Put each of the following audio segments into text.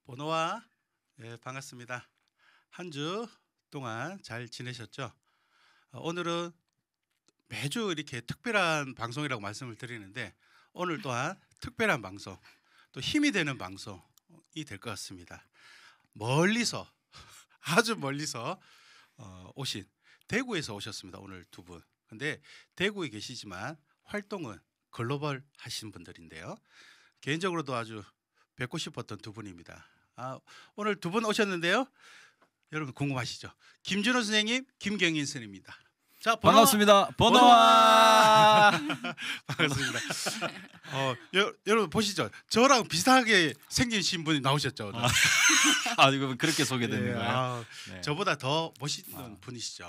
번호와 반갑습니다. 한 주 동안 잘 지내셨죠? 오늘은 매주 이렇게 특별한 방송이라고 말씀을 드리는데 오늘 또한 특별한 방송, 또 힘이 되는 방송이 될 것 같습니다. 멀리서 아주 멀리서 오신 대구에서 오셨습니다. 오늘 두 분. 근데 대구에 계시지만 활동은 글로벌 하신 분들인데요. 개인적으로도 아주 뵙고 싶었던 두 분입니다. 오늘 두 분 오셨는데요. 여러분 궁금하시죠? 김준호 선생님, 김경인 선생님입니다. 자, 반갑습니다. 번호와 반갑습니다. 여러분 보시죠. 저랑 비슷하게 생기신 분이 나오셨죠. 이거 그렇게 소개되는 거예요? 네. 저보다 더 멋있는 분이시죠.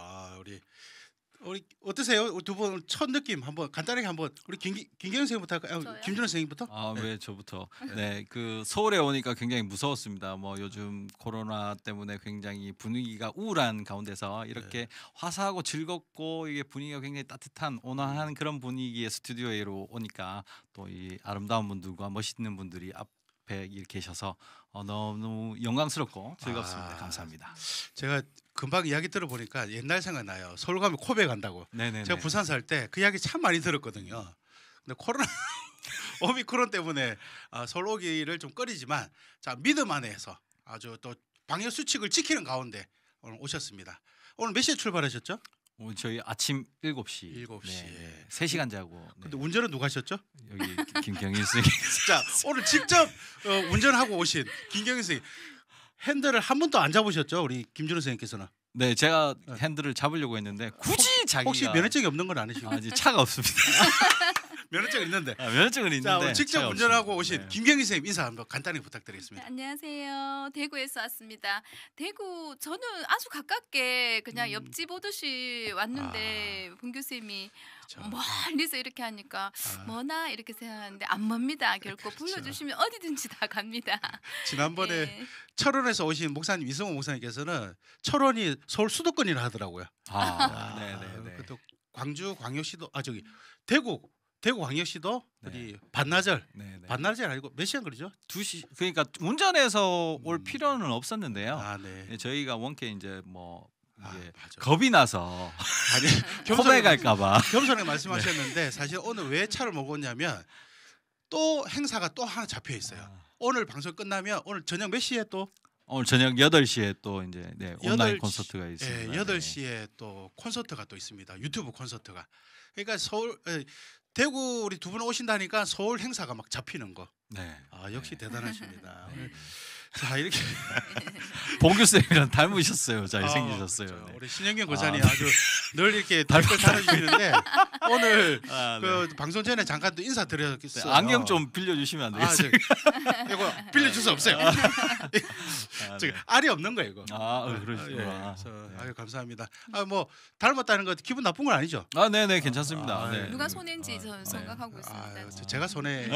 우리 어떠세요? 두 분 첫 느낌 한번 간단하게 한번 우리 김경인 선생님부터 할까요? 김준호 선생님부터? 네. 왜 저부터? 네, 그 서울에 오니까 굉장히 무서웠습니다. 뭐 요즘 코로나 때문에 굉장히 분위기가 우울한 가운데서 이렇게 화사하고 즐겁고 이게 분위기가 굉장히 따뜻한 온화한 그런 분위기의 스튜디오로 오니까 또 이 아름다운 분들과 멋있는 분들이 앞에 이렇게 계셔서 너무 영광스럽고 즐겁습니다. 감사합니다. 제가 금방 이야기 들어보니까 옛날 생각나요. 서울 가면 코베 간다고. 네네. 제가 부산 살 때 그 이야기 참 많이 들었거든요. 근데 코로나 오미크론 때문에 서울 오기를 좀 꺼리지만 자 믿음 안에서 아주 또 방역 수칙을 지키는 가운데 오늘 오셨습니다. 오늘 몇 시에 출발하셨죠? 오늘 저희 아침 7시. 7시. 네. 3시간 자고. 근데 운전은 누가 하셨죠? 여기 김경인 선생님. 자 오늘 직접 운전하고 오신 김경인 선생님. 핸들을 한 번도 안 잡으셨죠? 우리 김준호 선생님께서는. 네, 제가 핸들을 잡으려고 했는데 굳이 자기가 혹시 면허증이 없는 건 아니시고? 아직 차가 없습니다. 면허증 있는데. 면허증은 있는데. 자, 직접 운전하고 오신 네. 김경희 선생님 인사 한번 간단히 부탁드리겠습니다. 네, 안녕하세요. 대구에서 왔습니다. 대구 저는 아주 가깝게 그냥 옆집 오듯이 왔는데 본 교수님이 그렇죠. 멀리서 이렇게 하니까 뭐나 이렇게 생각하는데 안 멉니다. 결코 그렇죠. 불러주시면 어디든지 다 갑니다. 지난번에 예. 철원에서 오신 목사님 이승호 목사님께서는 철원이 서울 수도권이라 하더라고요. 네네네. 또 광주 광역시도 대구 광역시도 네. 우리 반나절 네네. 반나절 아니고 몇 시간 걸리죠? 2시. 그러니까 운전해서 올 필요는 없었는데요. 네. 저희가 원래 이제 뭐 이제 맞아. 겁이 나서 아니 코베 갈까봐. 겸손하게 말씀하셨는데 사실 오늘 왜 차를 몰고 왔냐면 또 행사가 또 하나 잡혀 있어요. 오늘 방송 끝나면 오늘 저녁 몇 시에 또 오늘 저녁 8시에 또 이제 온라인 8시, 콘서트가 있습니다. 예, 8시에 또 콘서트가 또 있습니다. 유튜브 콘서트가. 그러니까 대구 우리 두 분 오신다니까 서울 행사가 막 잡히는 거. 네. 역시 대단하십니다. 오늘 자 이렇게 봉규 쌤이랑 닮으셨어요. 잘생기셨어요. 그렇죠. 네. 우리 신영균 고사님 네. 아주 늘 이렇게 댓글 달아주시는데 오늘 네. 그 방송 전에 잠깐 또 인사드렸어요. 안경 좀 빌려주시면 안 되겠어요? 이거 빌려줄 수 없어요. 네. 알이 없는 거예요 이거. 그러시구나. 그래서 아유 감사합니다. 뭐 닮았다는 거 기분 나쁜 건 아니죠? 네네 괜찮습니다. 네. 누가 손인지 저는 생각하고 있습니다. 제가 손에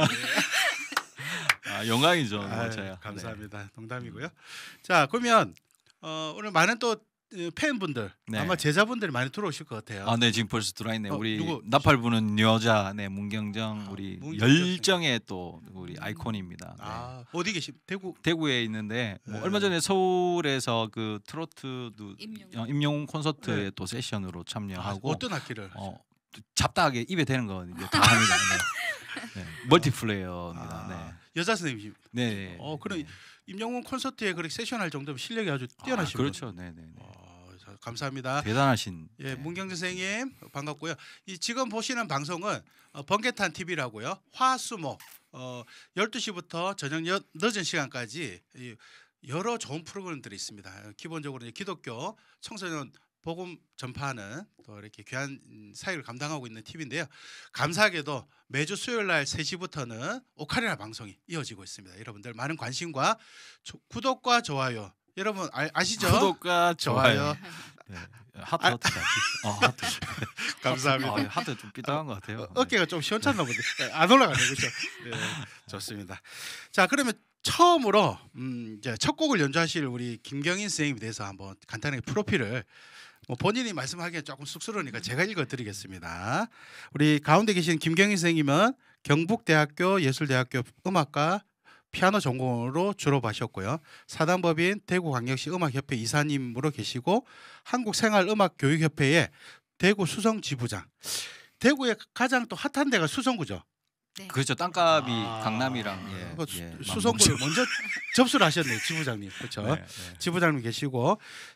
영광이죠. 제가. 감사합니다. 농담이고요. 자 그러면 오늘 많은 또 팬분들 네. 아마 제자분들이 많이 들어오실 것 같아요. 네 지금 벌써 들어와 있네. 우리 누구? 나팔 부는 여자, 네 문경정, 우리 열정의 또 우리 아이콘입니다. 네. 어디 계시? 대구. 대구에 있는데 뭐 네. 얼마 전에 서울에서 그 트로트도 임영웅 콘서트에 네. 또 세션으로 참여하고 어떤 악기를? 잡다하게 입에 대는 거 이제 다 합니다. 네. 멀티플레이어입니다. 네. 여자 선생님. 네. 그럼 네. 임영웅 콘서트에 그렇게 세션할 정도면 실력이 아주 뛰어나신 분. 그렇죠. 네네. 감사합니다. 대단하신. 예, 문경재 선생님 반갑고요. 이 지금 보시는 방송은 번개탄 TV라고요. 화수목 12시부터 저녁 늦은 시간까지 여러 좋은 프로그램들이 있습니다. 기본적으로 이제 기독교 청소년 복음 전파하는 또 이렇게 귀한 사역을 감당하고 있는 TV인데요. 감사하게도 매주 수요일 날 3시부터는 오카리나 방송이 이어지고 있습니다. 여러분들 많은 관심과 구독과 좋아요. 여러분 아시죠? 구독과 좋아요. 네. 하트. 하트. 감사합니다. 하트 좀 삐딱한 것 같아요. 어깨가 좀 시원찮나 본데 안 올라가네요, 그렇죠? 네, 좋습니다. 자, 그러면 처음으로 이제 첫 곡을 연주하실 우리 김경인 선생님에 대해서 한번 간단하게 프로필을 본인이 말씀하기엔 조금 쑥스러우니까 제가 읽어드리겠습니다. 우리 가운데 계신 김경인 선생님은 경북대학교 예술대학교 음악과 피아노 전공으로 졸업하셨고요. 사단법인 대구광역시 음악협회 이사님으로 계시고 한국생활음악교육협회의 대구 수성 지부장. 대구의 가장 또 핫한 데가 수성구죠. 네. 그렇죠. 땅값이 아. 강남이랑 그 예, 수성구를 먼저 접수를 하셨네요, 지부장님. 그렇죠. 네, 네. 지부장님 계시고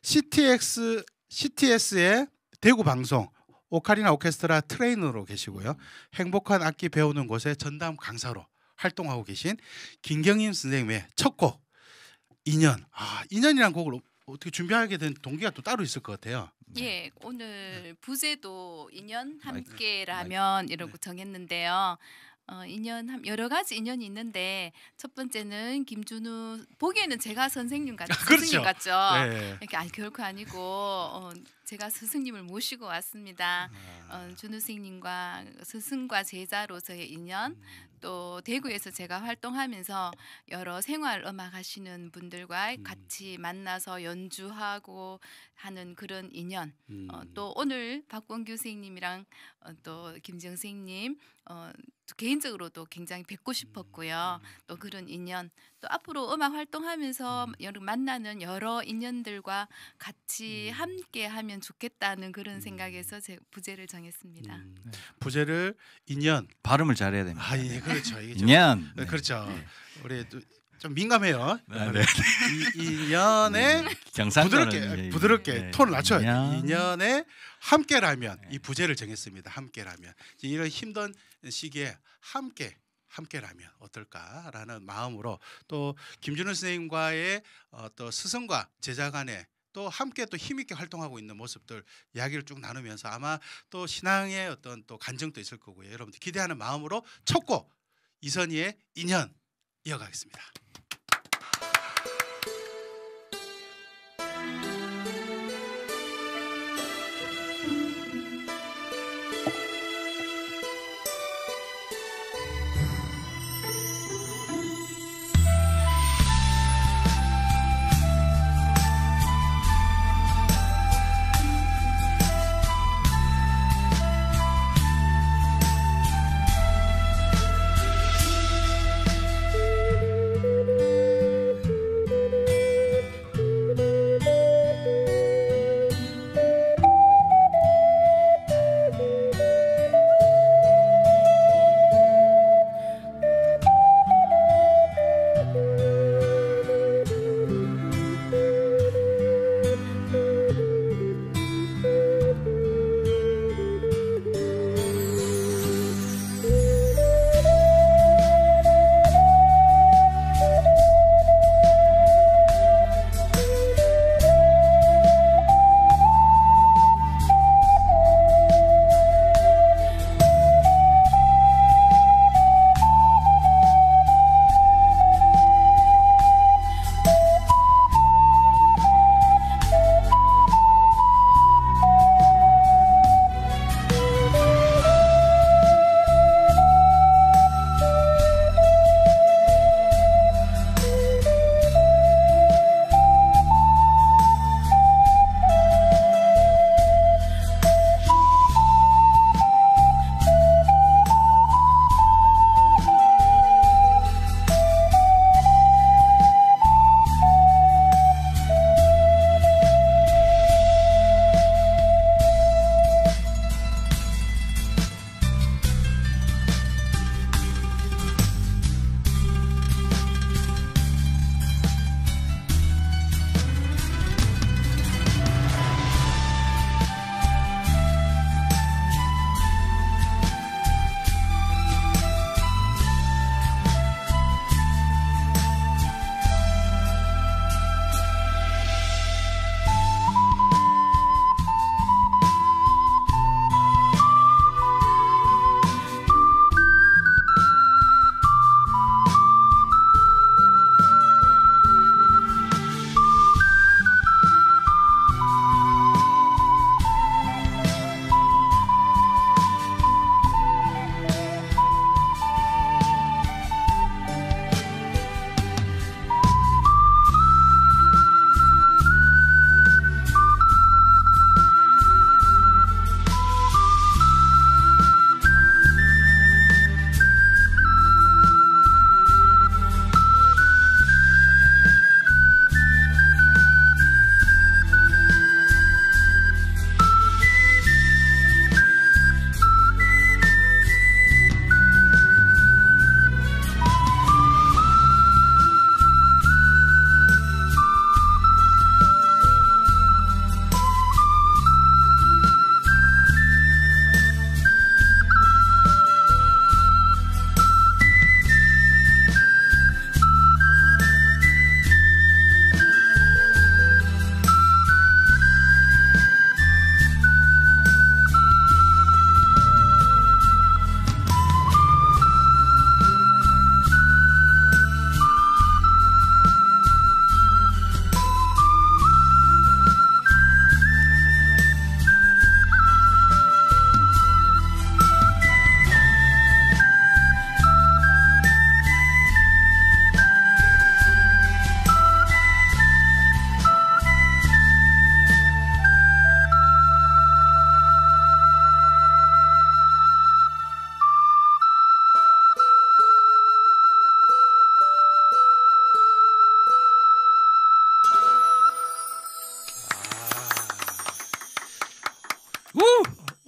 CTS의 대구 방송 오카리나 오케스트라 트레이너로 계시고요. 행복한 악기 배우는 곳의 전담 강사로 활동하고 계신 김경임 선생님의 첫 곡 인연. 인연이라는 곡을 어떻게 준비하게 된 동기가 또 따로 있을 것 같아요. 예, 오늘 부제도 인연 함께라면 이라고 정했는데요. 인연 여러 가지 인연이 있는데 첫 번째는 김준우 보기에는 제가 선생님 같죠. 그렇죠. 스승님 같죠. 네. 이렇게 결코 아니고 제가 스승님을 모시고 왔습니다. 준우 선생님과 스승과 제자로서의 인연, 또 대구에서 제가 활동하면서 여러 생활 음악 하시는 분들과 같이 만나서 연주하고 하는 그런 인연. 또 오늘 박권규 선생님이랑 또 김정 선생님 개인적으로도 굉장히 뵙고 싶었고요. 또 그런 인연, 또 앞으로 음악 활동하면서 만나는 여러 인연들과 같이 함께하면 좋겠다는 그런 생각에서 제 부제를 정했습니다. 부제를 인연. 발음을 잘해야 됩니다. 예, 그렇죠. 이게 좀- 인연. 네, 그렇죠. 우리 또 좀 민감해요. 네. 인연에 경상도는 부드럽게 톤을 낮춰야 돼요. 인연. 인연에 함께라면 이 부제를 정했습니다. 함께라면 이런 힘든 시기에 함께라면 어떨까라는 마음으로 또 김준우 선생님과의 또 스승과 제자 간에 또 함께 또 힘있게 활동하고 있는 모습들 이야기를 쭉 나누면서 아마 또 신앙의 어떤 또 간증도 있을 거고요. 여러분들 기대하는 마음으로 첫 곡 이선희의 인연 이어가겠습니다.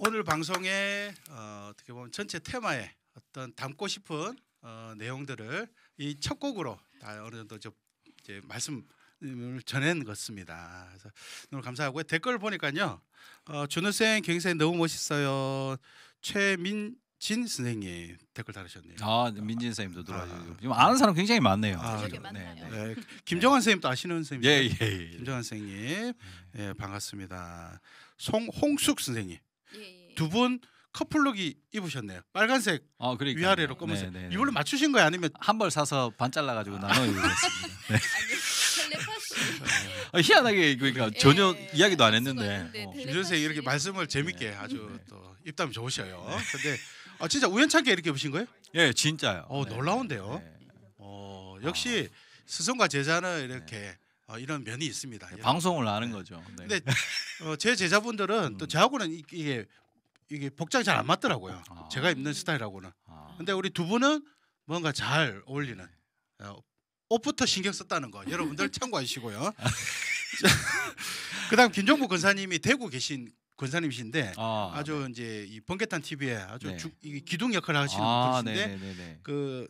오늘 방송에 어떻게 보면 전체 테마에 어떤 담고 싶은 내용들을 이 첫 곡으로 다 어느 정도 이제 말씀을 전해는 것습니다. 그래서 너무 감사하고요. 댓글 보니까요. 준우 쌤 굉장히 너무 멋있어요. 최민진 선생님 댓글 달으셨네요. 아, 민진 선생님도 들어와주고 지금 아는 사람 굉장히 많네요. 그러게 지금. 많나요? 네. 김정환 선생님도 아시는 선생님. 예. 김정환 선생님, 예, 반갑습니다. 송홍숙 선생님, 예. 두 분 커플룩이 입으셨네요. 빨간색 아, 그러니까 위아래로 검은색. 네. 이걸로 맞추신 거예요, 아니면 한 벌 사서 반 잘라가지고 나눠 입었습니다. 네. 아니 텔레파시. 희한하게 그러니까 전혀 예, 이야기도 안 할 수가 했는데. 있는데 김 텔레파시. 선생님 이렇게 말씀을 재밌게 네. 아주 네. 또 입담 좋으셔요. 근데 진짜 우연찮게 이렇게 입으신 거예요? 예, 진짜요. 놀라운데요. 네. 역시 스승과 제자는 이렇게 이런 면이 있습니다. 방송을 아는 거죠. 네. 근데 제 제자분들은 또 저하고는 이게 복장이 잘 안 맞더라고요. 아. 제가 입는 스타일하고는. 아. 근데 우리 두 분은 뭔가 잘 어울리는 옷부터 신경 썼다는 거 여러분들 참고해 주시고요. 그다음 김종국 권사님이 대구 계신 권사님이신데 아주 이제 이 번개탄 TV에 아주 네. 이 기둥 역할을 하시는 분이신데 네네네. 그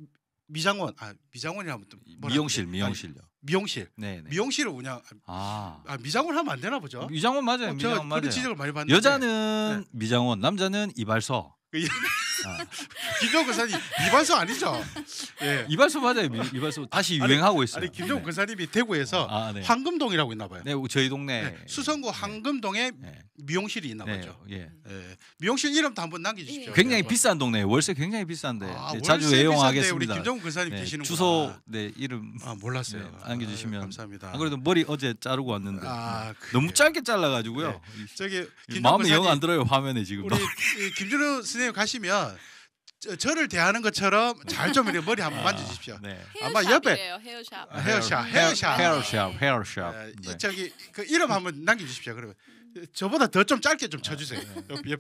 미장원이라면 또 미용실요. 미용실 네네. 미용실을 운영 미장원 하면 안 되나 보죠? 미장원 맞아요. 저 미장원 그런 맞아요. 지적을 많이 받는데 여자는 미장원, 남자는 이발소. 김종국 권사님 이발소 아니죠? 예. 이발소 맞아요. 이발소 다시 유행하고 있어요. 아니 김종국 권사님이 대구에서 네. 황금동이라고 있나 봐요. 네, 저희 동네 네, 수성구 황금동에 미용실이 있나 보죠. 예. 예. 미용실 이름도 한번 남겨주십시오. 굉장히 비싼 동네, 월세 굉장히 비싼데 자주 월세 애용하겠습니다. 비싼데 우리 김종국 권사님 계시는 주소 이름 몰랐어요. 남겨주시면 감사합니다. 안 그래도 머리 어제 자르고 왔는데 그래요. 너무 짧게 잘라가지고요. 저기 마음에 영 안 들어요 화면에 지금. 우리 김준호 선생님 가시면 저를 대하는 것처럼 잘 좀 이렇게 머리 한번 만져주십시오. 네. 아마 옆에 헤어샵. 헤어샵. 네. 저기 그 이름 한번 남겨주십시오. 그러면 저보다 더 좀 짧게 좀 쳐주세요. 옆에.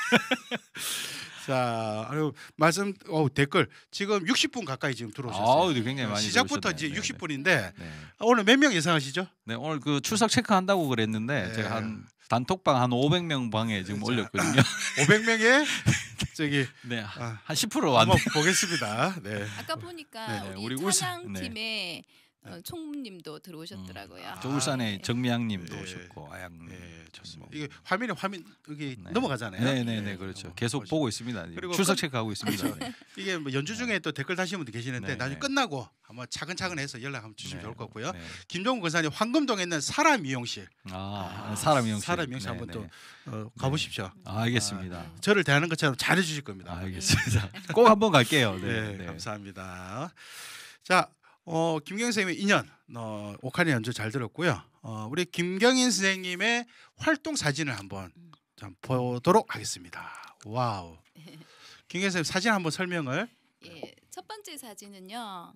자, 말씀 댓글 지금 60분 가까이 지금 들어오셨어요. 굉장히 많이 시작부터 들어오셨네요. 이제 60분인데 네. 오늘 몇 명 예상하시죠? 네, 오늘 그 출석 체크한다고 그랬는데 네. 제가 한 단톡방 한 500명 방에 지금 올렸거든요. 500명에 저기 네, 한 10% 한번 왔네. 보겠습니다. 네. 아까 보니까 네, 우리 우리 찬양팀에 총무님도 들어오셨더라고요. 저 울산에 네. 정미양님도 네. 오셨고 아양님. 네, 좋습니다. 이게 화면 여기 네. 넘어가잖아요. 네네네, 그렇죠. 계속 보고 있습니다. 그리고 출석 체크하고 있습니다. 네. 이게 뭐 연주 중에 또 댓글 다시는 분도 계시는데 네, 나중에 네. 끝나고 한번 차근차근 해서 연락 한번 주시면 좋을 것 같고요. 네. 김종국 권사님 황금동에 있는 사람 미용실. 사람 미용실. 사람 미용실 한번 또 가보십시오. 알겠습니다. 저를 대하는 것처럼 잘해 주실 겁니다. 알겠습니다. 꼭 한번 갈게요. 네, 네. 감사합니다. 자, 김경인 선생님의 인연, 오카리 연주 잘 들었고요. 우리 김경인 선생님의 활동 사진을 한번 좀 보도록 하겠습니다. 와우. 김경인 선생님 사진 한번 설명을. 예, 첫 번째 사진은요.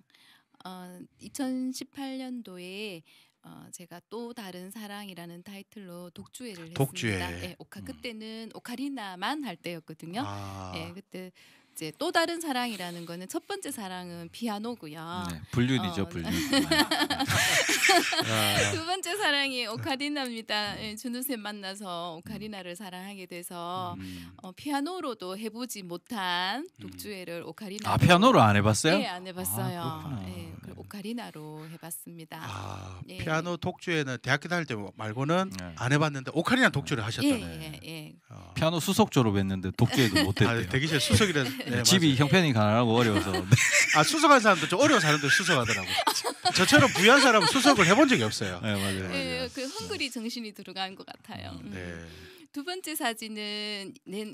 2018년도에 제가 또 다른 사랑이라는 타이틀로 독주회를 독주회. 했습니다. 예, 그때는 오카리나만 할 때였거든요. 아, 예, 그때 이제 또 다른 사랑이라는 거는 첫 번째 사랑은 피아노고요. 네, 불륜이죠, 어, 불륜. 두 번째 사랑이 오카리나입니다. 예, 준우쌤 만나서 오카리나를 사랑하게 돼서 피아노로도 해보지 못한 독주회를 오카리나. 피아노로 안 해봤어요? 네, 안 해봤어요. 그렇구나. 예, 오카리나로 해봤습니다. 예. 피아노 독주에는 대학교 다닐 때 말고는 네. 안 해봤는데 오카리나 독주를 하셨다네. 예. 피아노 수석 졸업했는데 독주에도 못했대요. 대기실 수석이라. 네, 집이 맞아요. 형편이 가난하고 어려워서. 수석한 사람도 좀 어려운 사람들 수석하더라고. 저처럼 부유한 사람은 수석을 해본 적이 없어요. 네, 맞아요. 예, 그 헝그리 정신이 들어간 것 같아요. 네. 두 번째 사진은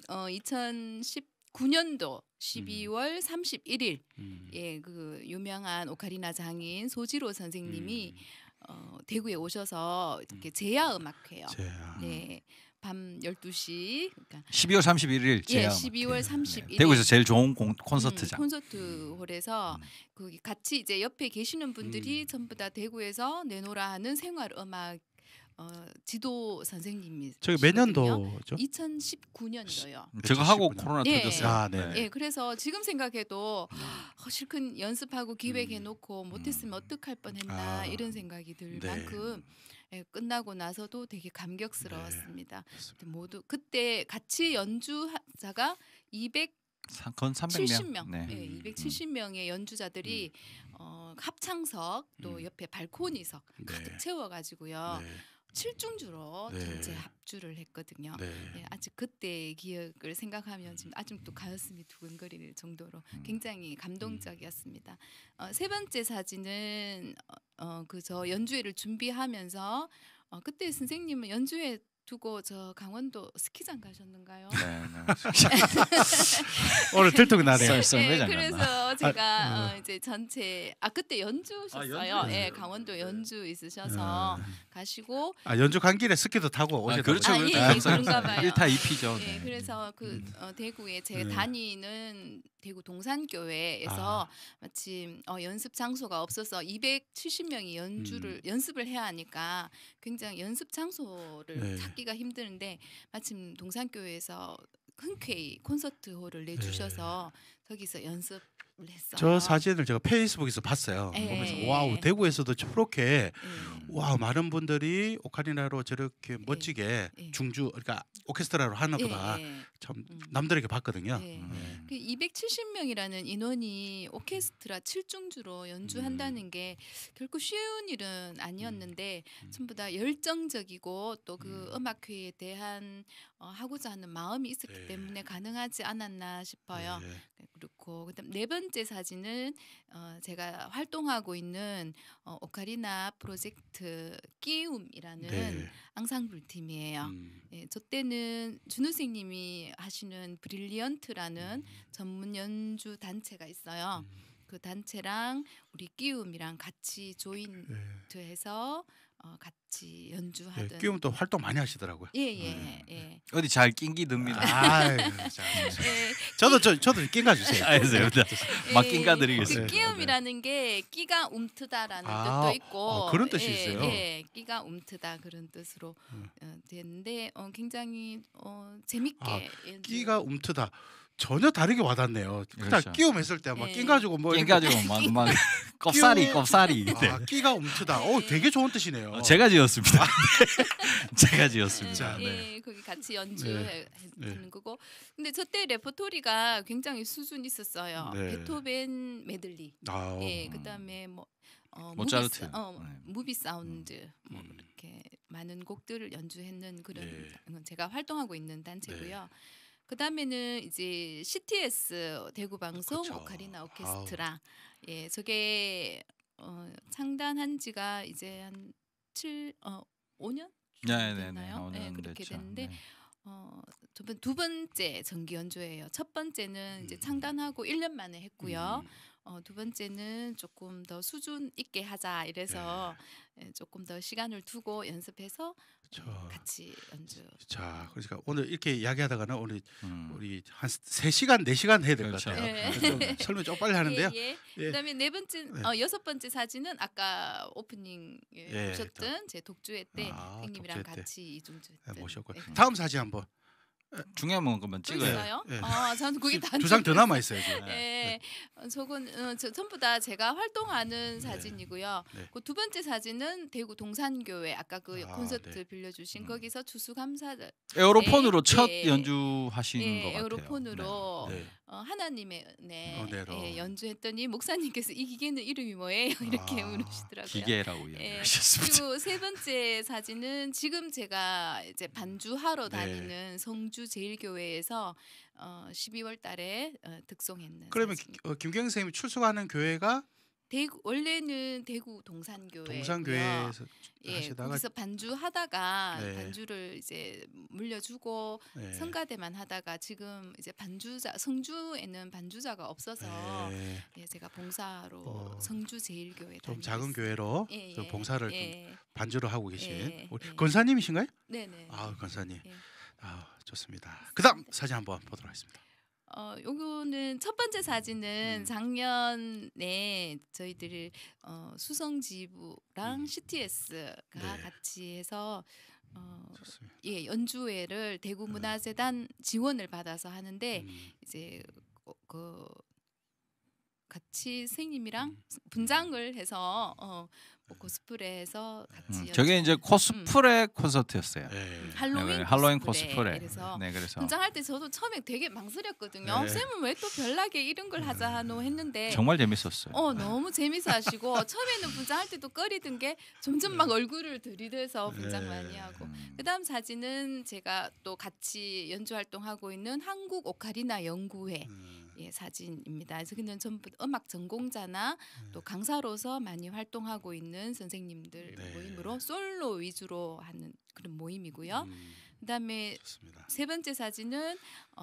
2019년도 12월 31일 예, 그 유명한 오카리나 장인 소지로 선생님이 대구에 오셔서 이렇게 제야 음악회요. 네. 밤 12시 그러니까 12월 31일 예, 제야 12월 31일 대구에서 제일 좋은 콘서트장. 콘서트홀에서 거기 같이 이제 옆에 계시는 분들이 전부 다 대구에서 내노라 하는 생활 음악 지도 선생님이 저기 몇 년도죠? 2019년도요. 저거 하고 2019년. 코로나 예. 터졌어요. 아, 네. 예, 그래서 지금 생각해도 실컷 연습하고 기획해놓고 못했으면 어떡할 뻔했나 아. 이런 생각이 들 네. 만큼 끝나고 나서도 되게 감격스러웠습니다. 그렇습니다. 모두 그때 같이 연주자가 270명, 건 300명. 네. 네. 270명의 연주자들이 합창석 또 옆에 발코니석 네. 가득 채워가지고요. 네. 7중주로 네. 전체 합주를 했거든요. 네. 예, 아직 그때의 기억을 생각하면 지금 아직도 가슴이 두근거릴 정도로 굉장히 감동적이었습니다. 세 번째 사진은 그 저 연주회를 준비하면서 그때 선생님은 연주회 두고 저 강원도 스키장 가셨는가요? 네. 오늘 들통이 나네요. 썰매장 그래서 제가 이제 전체 그때 연주셨어요. 연주. 예, 강원도 연주 있으셔서 가시고 연주 간 길에 스키도 타고 오셨다고요? 그렇죠. 예, 항상 그런가 봐요. 1타 2피죠. 예, 그래서 그 대구에 제가 네. 다니는 대구 동산교회에서 마침 연습 장소가 없어서 270명이 연습을 해야 하니까 굉장히 연습 장소를 네. 찾기가 힘드는데 마침 동산교회에서 흔쾌히 콘서트홀을 내주셔서 거기서 연습을 했어요. 저 사진을 제가 페이스북에서 봤어요. 예. 보면서 와우, 대구에서도 저렇게 예. 와 많은 분들이 오카리나로 저렇게 멋지게 예. 중주 그러니까 오케스트라로 하나 보다 예, 예. 참 남들에게 봤거든요. 예. 네. 그 270명이라는 인원이 오케스트라 7중주로 연주한다는 게 결코 쉬운 일은 아니었는데 전부 다 열정적이고 또 그 음악회에 대한 하고자 하는 마음이 있었기 네. 때문에 가능하지 않았나 싶어요. 네. 그렇고 그다음 네 번째 사진은 제가 활동하고 있는 오카리나 프로젝트 끼움이라는 네. 앙상블 팀이에요. 예, 저 때는 준우 선생님이 하시는 브릴리언트라는 전문 연주 단체가 있어요. 그 단체랑 우리 끼움이랑 같이 조인트해서 같이 연주하던. 네. 끼움 또 활동 많이 하시더라고요. 예. 어디 잘 낑기 듭니다. 아유, 예, 저도 낀가 주세요. 알겠습니다. 막 낑가 그 드리겠습니다. 끼움이라는 게 끼가 움트다라는 아, 뜻도 있고 그런 뜻이 있어요? 예, 끼가 움트다 그런 뜻으로 됐는데 굉장히 재밌게 연주. 끼가 움트다. 전혀 다르게 와닿네요. 그냥 그렇죠. 끼움 했을 때 막 예. 낀 가지고 뭐 낑 이렇게 가지고 막 꼽사리. 네. 끼가 움트다. 되게 좋은 뜻이네요. 제가 지었습니다. 제가 지었습니다. 자, 네. 예, 거기 같이 연주하는 네. 거고. 근데 저 때 레퍼토리가 굉장히 수준 있었어요. 네. 베토벤 메들리. 아, 예, 그다음에 뭐 모차르트. 무비 사운드 뭐 음. 이렇게 많은 곡들을 연주했는 그런 네. 제가 활동하고 있는 단체고요. 그다음에는 이제 CTS 대구 방송 그쵸. 오카리나 오케스트라. 예, 저게 창단한 지가 이제 한 5년 됐나요? 네, 그렇게 됐는데 저번 두 번째 정기 연주회예요. 첫 번째는 이제 창단하고 1년 만에 했고요. 두 번째는 조금 더 수준 있게 하자 이래서 조금 더 시간을 두고 연습해서 같이 연주. 자, 그러니까 오늘 이렇게 이야기하다가는 오늘 음. 우리 한 3시간 4시간 해야 될 것 그렇죠. 같아요. 네. 좀 설명 좀 빨리 하는데요. 예. 예. 그다음에 네 번째, 여섯 번째 사진은 아까 오프닝 예, 보셨던 제 독주회 때 선생님이랑 독주회 때. 같이 이중주 모셨고 네. 다음 사진 한번. 중요한 것만 또 찍어요. 있어요? 예. 저는 그게 다 두 장 더 남아 있어요 지금. 예, 저건 전부 다 제가 활동하는 사진이고요. 네. 그 두 번째 사진은 대구 동산교회 아까 그 콘서트 네. 빌려주신 거기서 추수감사를 에어로폰으로 첫 예. 연주하시는 것 같아요. 에어로폰으로 네. 하나님의 은혜 은혜로. 연주했더니 목사님께서 이 기계는 이름이 뭐예요? 이렇게 물으시더라고요. 기계라고 예. 이야기하셨습니다. 그리고 세 번째 사진은 지금 제가 이제 반주하러 네. 다니는 성주 제일교회에서 12월 달에 득송했는. 그러면 사진. 김경 선생님이 출석하는 교회가 대구 원래는 대구 동산교회. 동산교회에서 예, 하시다가 거기서 반주하다가 네. 반주를 이제 물려주고 네. 성가대만 하다가 지금 이제 반주자 성주에는 반주자가 없어서 네. 예, 제가 봉사로 성주 제일교회 좀 다니고 작은 있습니다. 교회로 예, 좀 예, 봉사를 좀 예, 반주를 하고 계신 예, 우리 예. 권사님이신가요? 네네. 아, 권사님. 예. 아, 좋습니다. 그다음 사진 한번 보도록 하겠습니다. 요거는 첫 번째 사진은 작년에 저희들이 수성지부랑 CTS가 네. 같이 해서 좋습니다. 예, 연주회를 대구 문화재단 지원을 받아서 하는데 이제 그 같이 선생님이랑 분장을 해서 뭐 코스프레해서 같이 저게 이제 코스프레 콘서트였어요. 네. 할로윈 코스프레. 그래서 네, 그래서 분장할 때 저도 처음에 되게 망설였거든요. 네. 쌤은 왜 또 별나게 이런 걸 하자 하노 했는데 정말 재밌었어요. 너무 재밌어 하시고 처음에는 분장할 때도 꺼리던 게 점점 막 얼굴을 들이대서 분장 많이 하고 그다음 사진은 제가 또 같이 연주 활동하고 있는 한국 오카리나 연구회 예, 사진입니다. 그래서 그는 전부 음악 전공자나 또 강사로서 많이 활동하고 있는 선생님들 네. 모임으로 솔로 위주로 하는 그런 모임이고요. 그다음에 좋습니다. 세 번째 사진은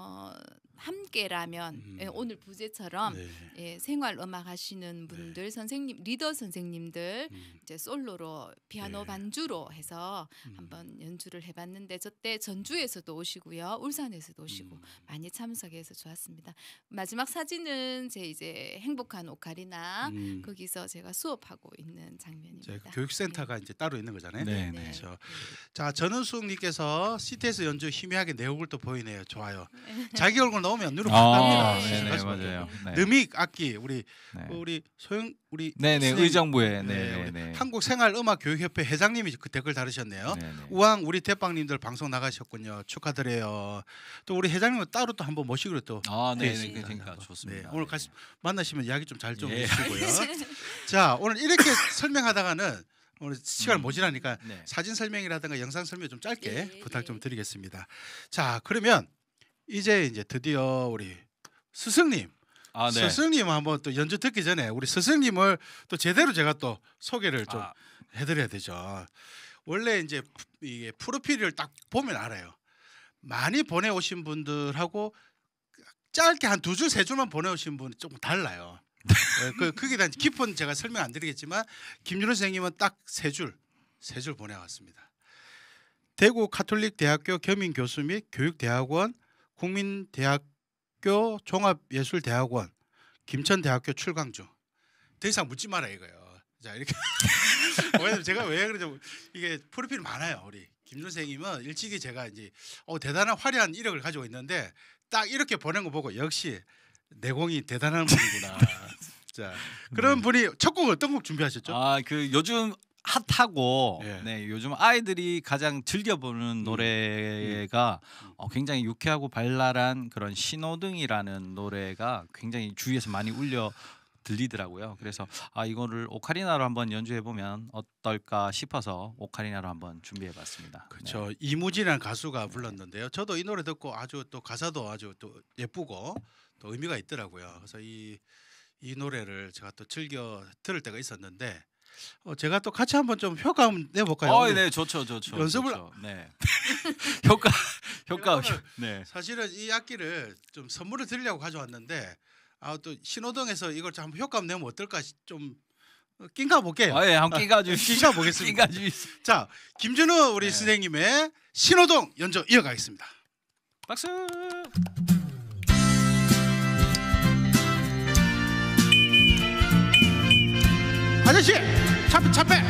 함께라면 예, 오늘 부제처럼 네. 예, 생활 음악 하시는 분들 선생님 리더 선생님들 이제 솔로로 피아노 네. 반주로 해서 한번 연주를 해봤는데 저때 전주에서도 오시고요 울산에서도 오시고 많이 참석해서 좋았습니다. 마지막 사진은 제 이제 행복한 오카리나 거기서 제가 수업하고 있는 장면입니다. 교육센터가 이제 따로 있는 거잖아요. 네, 네. 그렇죠. 자, 전은숙님께서 CTS 연주 희미하게 내 얼굴도 보이네요. 좋아요. 자기 얼굴 넣으면 눈을 확 갑니다. 네네 맞아요. 네. 느믹 악기 우리 네. 우리 소영 우리 네네 선생님, 의정부에 네, 네네 한국생활음악교육협회 회장님이 그 댓글 다루셨네요. 네네. 우왕 우리 대빵님들 방송 나가셨군요. 축하드려요. 또 우리 회장님은 따로 또 한번 모시기로 또 네네 있습니다. 그러니까 좋습니다. 네, 오늘 같이 만나시면 이야기 좀 잘 좀 예. 해주시고요. 자, 오늘 이렇게 설명하다가는 오늘 시간 모자라니까 네. 사진 설명이라든가 영상 설명 좀 짧게 예, 부탁 좀 예. 드리겠습니다. 자, 그러면 이제 드디어 우리 스승님, 네. 스승님 한번 또 연주 듣기 전에 우리 스승님을 또 제대로 제가 또 소개를 좀 해드려야 되죠. 원래 이제 이게 프로필을 딱 보면 알아요. 많이 보내오신 분들하고 짧게 한 2줄 3줄만 보내오신 분이 조금 달라요. 거기에 대한 깊은 제가 설명 안 드리겠지만 김준호 선생님은 딱 3줄 보내왔습니다. 대구 가톨릭 대학교 겸임 교수 및 교육대학원 국민대학교 종합예술대학원 김천대학교 출강주. 더 이상 묻지 마라 이거요. 자, 이렇게 왜냐면 제가 왜 그러죠? 이게 프로필이 많아요. 우리 김준호 선생님은 일찍이 제가 이제 대단한 화려한 이력을 가지고 있는데 딱 이렇게 보낸 거 보고 역시 내공이 대단한 분이구나. 자, 그런 분이 첫 곡 어떤 곡 준비하셨죠? 그 요즘 핫하고 예. 네, 요즘 아이들이 가장 즐겨보는 노래가 굉장히 유쾌하고 발랄한 그런 신호등이라는 노래가 굉장히 주위에서 많이 울려 들리더라고요. 그래서 이거를 오카리나로 한번 연주해 보면 어떨까 싶어서 오카리나로 한번 준비해봤습니다. 그렇죠. 이무진이라는 가수가 불렀는데요. 저도 이 노래 듣고 아주 또 가사도 아주 또 예쁘고 또 의미가 있더라고요. 그래서 이 노래를 제가 또 즐겨 들을 때가 있었는데 제가 또 같이 한번 좀 효과 한번 내볼까요? 네, 좋죠. 연습을 좋죠. 네. 효과. 오늘 네. 사실은 이 악기를 좀 선물을 드리려고 가져왔는데 또 신호등에서 이걸 좀 한번 효과 한번 내면 어떨까 좀 낑가 볼게요. 예, 한번 끼가 주시죠. 낑가 보겠습니다. 자, 김준호 우리 선생님의 신호등 연주 이어가겠습니다. 박수. 아저씨, 차빼.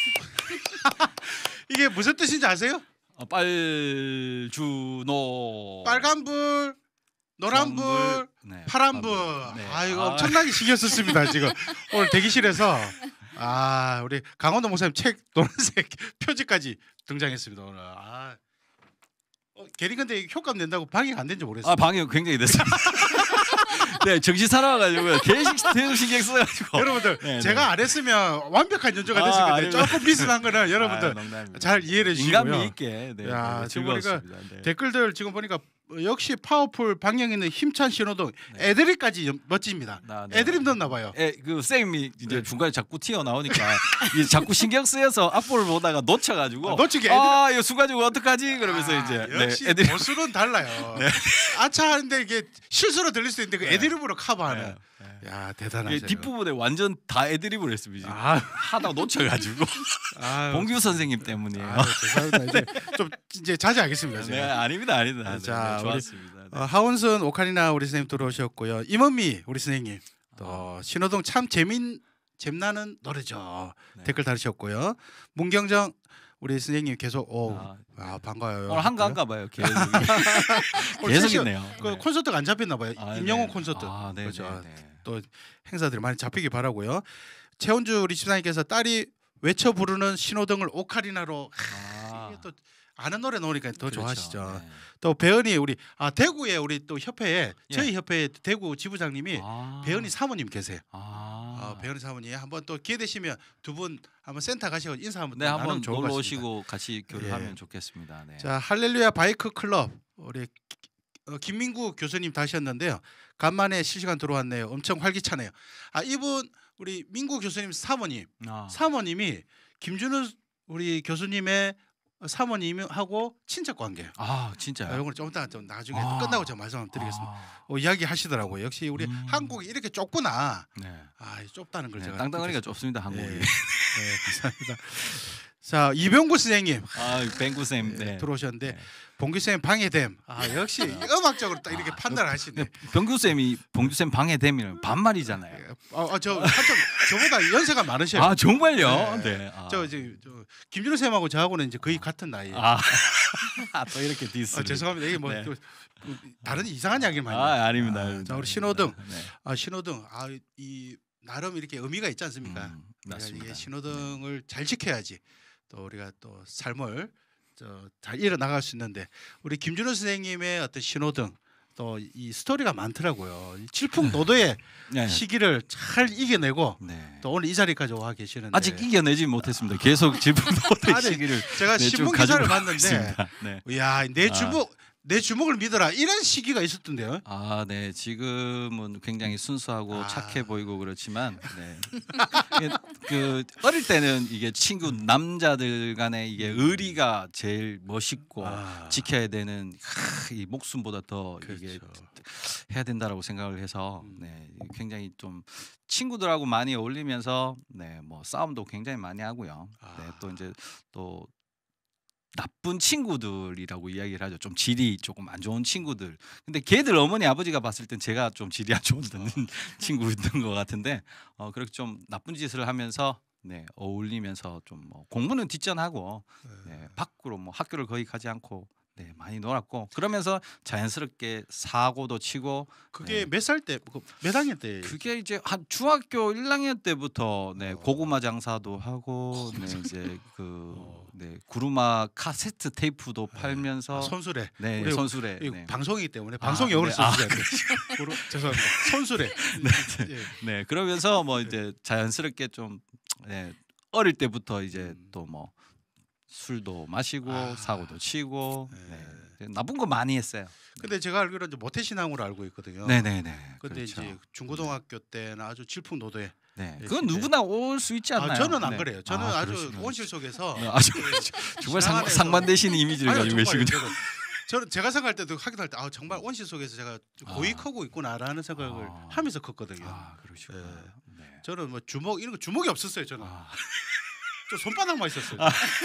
이게 무슨 뜻인지 아세요? 빨주노 빨간불, 노란불, 네, 파란불. 네. 아 이거 엄청나게 신경 썼습니다 지금. 오늘 대기실에서 우리 강원도 목사님 책 노란색 표지까지 등장했습니다 오늘. 괜히 근데 효과 낸다고 방해가 안 된지 모르겠어요. 방해 굉장히 됐습니다. 네, 정신 사나워가지고 계속 신경 써가지고. 여러분들 네, 제가 안 했으면 완벽한 연주가 됐을 건데 아닙니다. 조금 미스한 거는 여러분들 농담입니다. 잘 이해해 주시고요. 인간미 있게 네, 야, 네, 지금 보니까 즐거웠습니다. 네. 댓글들 지금 보니까 역시 파워풀 방영 있는 힘찬 신호등 네. 애드립까지 멋집니다. 네. 애드립 넣나 봐요. 그 쌤이 이제 네. 중간에 자꾸 튀어나오니까 이게 자꾸 신경 쓰여서 앞볼을 보다가 놓쳐가지고 놓치게 이거 순간적으로 어떡하지 그러면서 이제 역시 애들이 모술은 달라요. 네. 아차 하는데 이게 실수로 들릴 수 있는데 그 네. 애드립으로 커버하는. 네. 야 대단하세요. 뒷부분에 완전 다 애드립을 했습니다. 지금. 하다가 놓쳐가지고 봉규 선생님 때문이에요. 죄송합니다. 이제 자제하겠습니다. 네, 제가. 아닙니다. 자, 네, 좋았습니다. 네. 하원순 오카리나 우리 선생님 들어오셨고요. 임은미 우리 선생님 또 신호등 참 재미나는 노래죠. 네. 댓글 달으셨고요. 문경정 우리 선생님 계속 반가워요. 오늘 한가한가 봐요. 계속 오늘 계속 세션, 있네요. 그 네. 콘서트가 안 잡혔나 봐요. 임영웅 네. 콘서트. 네, 그렇죠. 네, 네. 또 행사들이 많이 잡히기 바라고요. 최원주 우리 집사님께서 딸이 외쳐 부르는 신호등을 오카리나로 이게 또 아는 노래 나오니까 더 그렇죠. 좋아하시죠. 네. 또 배은이 우리 대구에 우리 또 협회에 예. 저희 협회 대구 지부장님이 배은이 사모님 계세요. 배은이 사모님 한번 또 기회 되시면 두 분 한번 센터 가시고 인사 한번 네, 한번 나누면 좋을 것 놀러 같습니다. 오시고 같이 교류하면 예. 좋겠습니다. 네. 자 할렐루야 바이크 클럽 우리 김민구 교수님 다셨는데요. 간만에 실시간 들어왔네요. 엄청 활기차네요. 이분 우리 민구 교수님 사모님 사모님이 김준우 우리 교수님의 사모님하고 친척 관계. 진짜요? 이거는 좀 이따 좀 나중에 끝나고 제가 말씀 드리겠습니다. 아, 이야기하시더라고요. 역시 우리 한국이 이렇게 좁구나. 네. 좁다는 걸 네, 제가 땅덩어리가 느꼈습니다. 좁습니다, 한국이. 네, 감사합니다. 자 이병구 선생님 뱅구 쌤 네. 들어오셨는데 네. 봉규 쌤 방해됨. 역시 음악적으로 딱 이렇게 판단하시네. 병규 쌤이 봉규 쌤 방해되면 반말이잖아요. 저 한참 저보다 연세가 많으셔요. 정말요? 네. 네. 저 김준호 쌤하고 저하고는 이제 거의 같은 나이. 또 이렇게 디스. 죄송합니다. 이게 뭐 네. 또 다른 이상한 이야기를 많이. 아닙니다. 자 우리 신호등. 네. 신호등. 이 나름 이렇게 의미가 있지 않습니까? 맞습니다. 이게 신호등을 잘 지켜야지 또 우리가 또 삶을 잘 이어 나갈 수 있는데 우리 김준호 선생님의 어떤 신호등 또 이 스토리가 많더라고요. 질풍노도의 네. 시기를 잘 이겨내고 네. 또 오늘 이 자리까지 와 계시는데 아직 이겨내지 못했습니다. 계속 질풍노도의 아니, 시기를 제가 네, 좀 신문 가지고 기사를 가고 봤는데 있습니다. 네. 야, 내 주먹을 믿어라 이런 시기가 있었던데요. 네. 지금은 굉장히 순수하고 착해 보이고 그렇지만 네. 그 어릴 때는 이게 친구 남자들 간에 이게 의리가 제일 멋있고 지켜야 되는 이 목숨보다 더 이게 해야 된다라고 생각을 해서 네. 굉장히 좀 친구들하고 많이 어울리면서 네. 뭐 싸움도 굉장히 많이 하고요. 네. 또 이제 또 나쁜 친구들이라고 이야기를 하죠. 좀 질이 조금 안 좋은 친구들. 근데 걔들 어머니 아버지가 봤을 땐 제가 좀 질이 안 좋은 친구였던 것 같은데 그렇게 좀 나쁜 짓을 하면서 네, 어울리면서 좀 뭐 공부는 뒷전하고 네, 밖으로 뭐 학교를 거의 가지 않고 네, 많이 놀았고 그러면서 자연스럽게 사고도 치고 그게 몇 살 때, 몇 학년 때? 그게 이제 한 중학교 1학년 때부터 네, 고구마 장사도 하고 네, 이제 네, 구루마 카세트 테이프도 팔면서 손수레. 네, 우리 손수레. 네. 방송이기 때문에 방송용어를 네. 쓰셔야 돼요. 죄송합니다. 손수레. 네, 그러면서 뭐 이제 자연스럽게 좀 네, 어릴 때부터 이제 또 뭐 술도 마시고 사고도 치고 네. 나쁜 거 많이 했어요. 근데 제가 알기로는 이제 모태신앙으로 알고 있거든요. 네네네. 근데 그렇죠. 이제 중고등학교 때는 아주 질풍노도에. 네, 그건 누구나 올 수 있지 않나요? 저는 안 네. 그래요. 저는 아주 그러시구나. 온실 속에서 네, 정말 상반되시는 이미지를 가지고 계시군요. 저는 제가 생각할 때도 하기도 할 때 정말 온실 속에서 제가 고이 크고 있구나라는 생각을 하면서 컸거든요. 그러시구나. 네. 저는 뭐 주먹 이런 거 주먹이 없었어요. 저는 저 손바닥만 있었어요.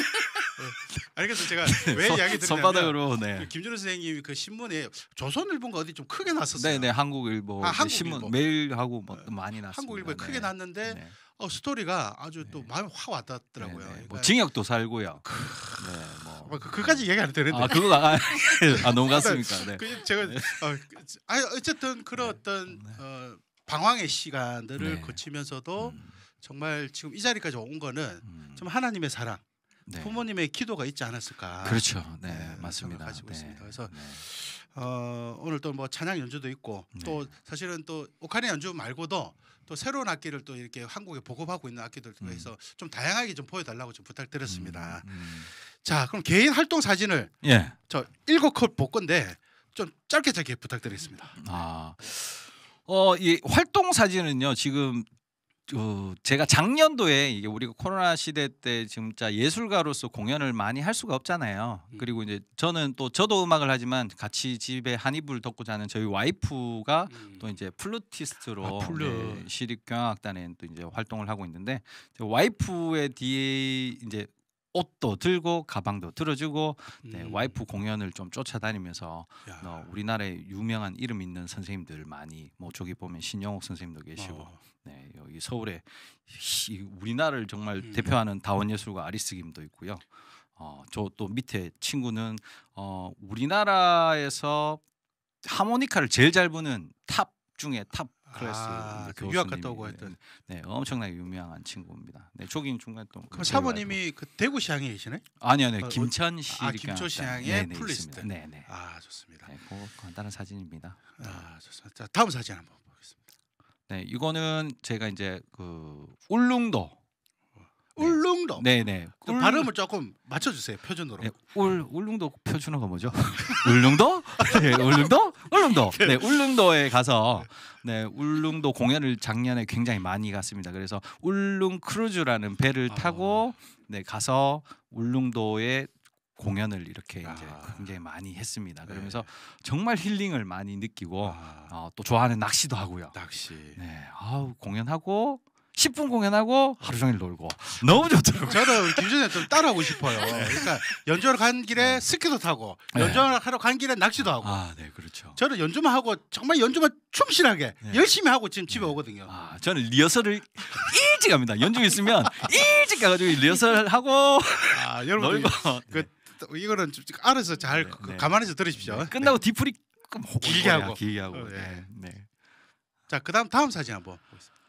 그래서 제가 왜 이야기 드리냐면 손바닥으로 네. 김준호 선생님이 그 신문에 조선일보가 어디 좀 크게 났었어요. 네네 한국일보 한국일보. 신문 매일하고 뭐 많이 났습니다. 한국일보에 크게 났는데 스토리가 아주 또 마음에 확 와닿더라고요. 네, 네. 그러니까 뭐 징역도 살고요. 네, 뭐. 그까지 얘기 안 해도 되는데. 그거가 너무 같습니까? 네. 제가 어쨌든 그런 어떤 방황의 시간들을 네. 거치면서도 정말 지금 이 자리까지 온 거는 좀 하나님의 사랑, 네. 부모님의 기도가 있지 않았을까. 그렇죠. 네, 맞습니다. 가지고 네. 있습니다. 그래서 네. 오늘 또 뭐 찬양 연주도 있고 또 사실은 또 오카리나 연주 말고도 또 새로운 악기를 또 이렇게 한국에 보급하고 있는 악기들도 해서 좀 다양하게 좀 보여달라고 좀 부탁드렸습니다. 자, 그럼 개인 활동 사진을 예. 저 7컷 볼 건데 좀 짧게 부탁드리겠습니다. 이 활동 사진은요 지금 제가 작년도에 이게 우리가 코로나 시대 때 진짜 예술가로서 공연을 많이 할 수가 없잖아요. 그리고 이제 저도 음악을 하지만 같이 집에 한 이불 덮고 자는 저희 와이프가 또 이제 플루티스트로 플룻. 시립경악단에 또 이제 활동을 하고 있는데 와이프의 뒤에 이제 옷도 들고 가방도 들어주고 와이프 공연을 좀 쫓아다니면서 우리나라에 유명한 이름 있는 선생님들 많이 뭐 저기 보면 신영옥 선생님도 계시고 네, 여기 서울에 우리나라를 정말 대표하는 다원예술가 아리스 김도 있고요. 저 또 밑에 친구는 우리나라에서 하모니카를 제일 잘 부는 탑 중에 탑 클래스 그 유학 갔다 오고 했던. 네, 엄청나게 유명한 친구입니다. 네, 조긴 중간 또. 그럼 사모님이 그 대구시향에 계시네? 아니요, 김천시. 김천시향의 플리스트. 네, 네. 좋습니다. 네, 그 간단한 사진입니다. 좋습니다. 자, 다음 사진 한번 보겠습니다. 네, 이거는 제가 이제 그 울릉도. 울릉도. 네, 네. 발음을 조금 맞춰주세요. 표준어로. 네, 울릉도 표준어가 뭐죠? 울릉도? 네, 울릉도. 네, 울릉도에 가서 울릉도 공연을 작년에 굉장히 많이 갔습니다. 그래서 울릉 크루즈라는 배를 타고 가서 울릉도에 공연을 이렇게 이제 굉장히 많이 했습니다. 그러면서 정말 힐링을 많이 느끼고 또 좋아하는 낚시도 하고요. 낚시. 네, 공연하고 10분 공연하고 하루 종일 놀고 너무 좋더라고요. 저는 김준현 좀 따라하고 싶어요. 그러니까 연주하러 간 길에 스키도 타고 연주하러 간 길에 낚시도 하고. 네, 그렇죠. 저는 연주만 하고 정말 연주만 충실하게 열심히 하고 지금 집에 오거든요. 저는 리허설을 일찍 합니다. 연주 있으면 일찍 가가지고 리허설 하고 여러분 놀고. 이거는 좀 알아서 잘 감안해서 들으십시오. 끝나고 뒤풀이 길게 하고. 네. 자, 다음 사진 한번 보겠습니다.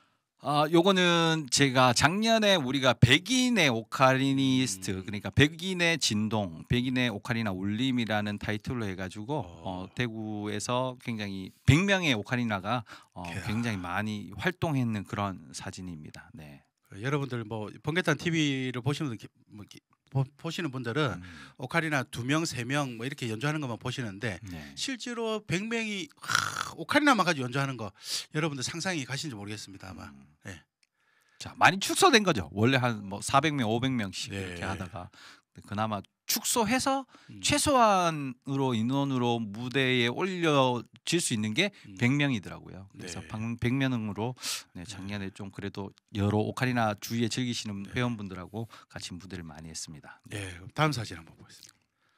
요거는 제가 작년에 우리가 백인의 오카리니스트 그러니까 백인의 진동, 백인의 오카리나 울림이라는 타이틀로 해가지고 대구에서 굉장히 100명의 오카리나가 굉장히 많이 활동했는 그런 사진입니다. 네. 여러분들 뭐 번개탄 TV를 보시는 분들은 오카리나 2명, 3명 뭐 이렇게 연주하는 것만 보시는데 실제로 100명이 오카리나만 가지고 연주하는 거 여러분들 상상이 가시는지 모르겠습니다 아마. 자, 많이 축소된 거죠. 원래 한 뭐 400명, 500명씩 이렇게 하다가 그나마 축소해서 최소한으로 인원으로 무대에 올려질 수 있는 게 100명이더라고요. 그래서 100명으로 작년에 좀 그래도 여러 오카리나 주위에 즐기시는 회원분들하고 같이 무대를 많이 했습니다. 네, 다음 사진 한번 보겠습니다.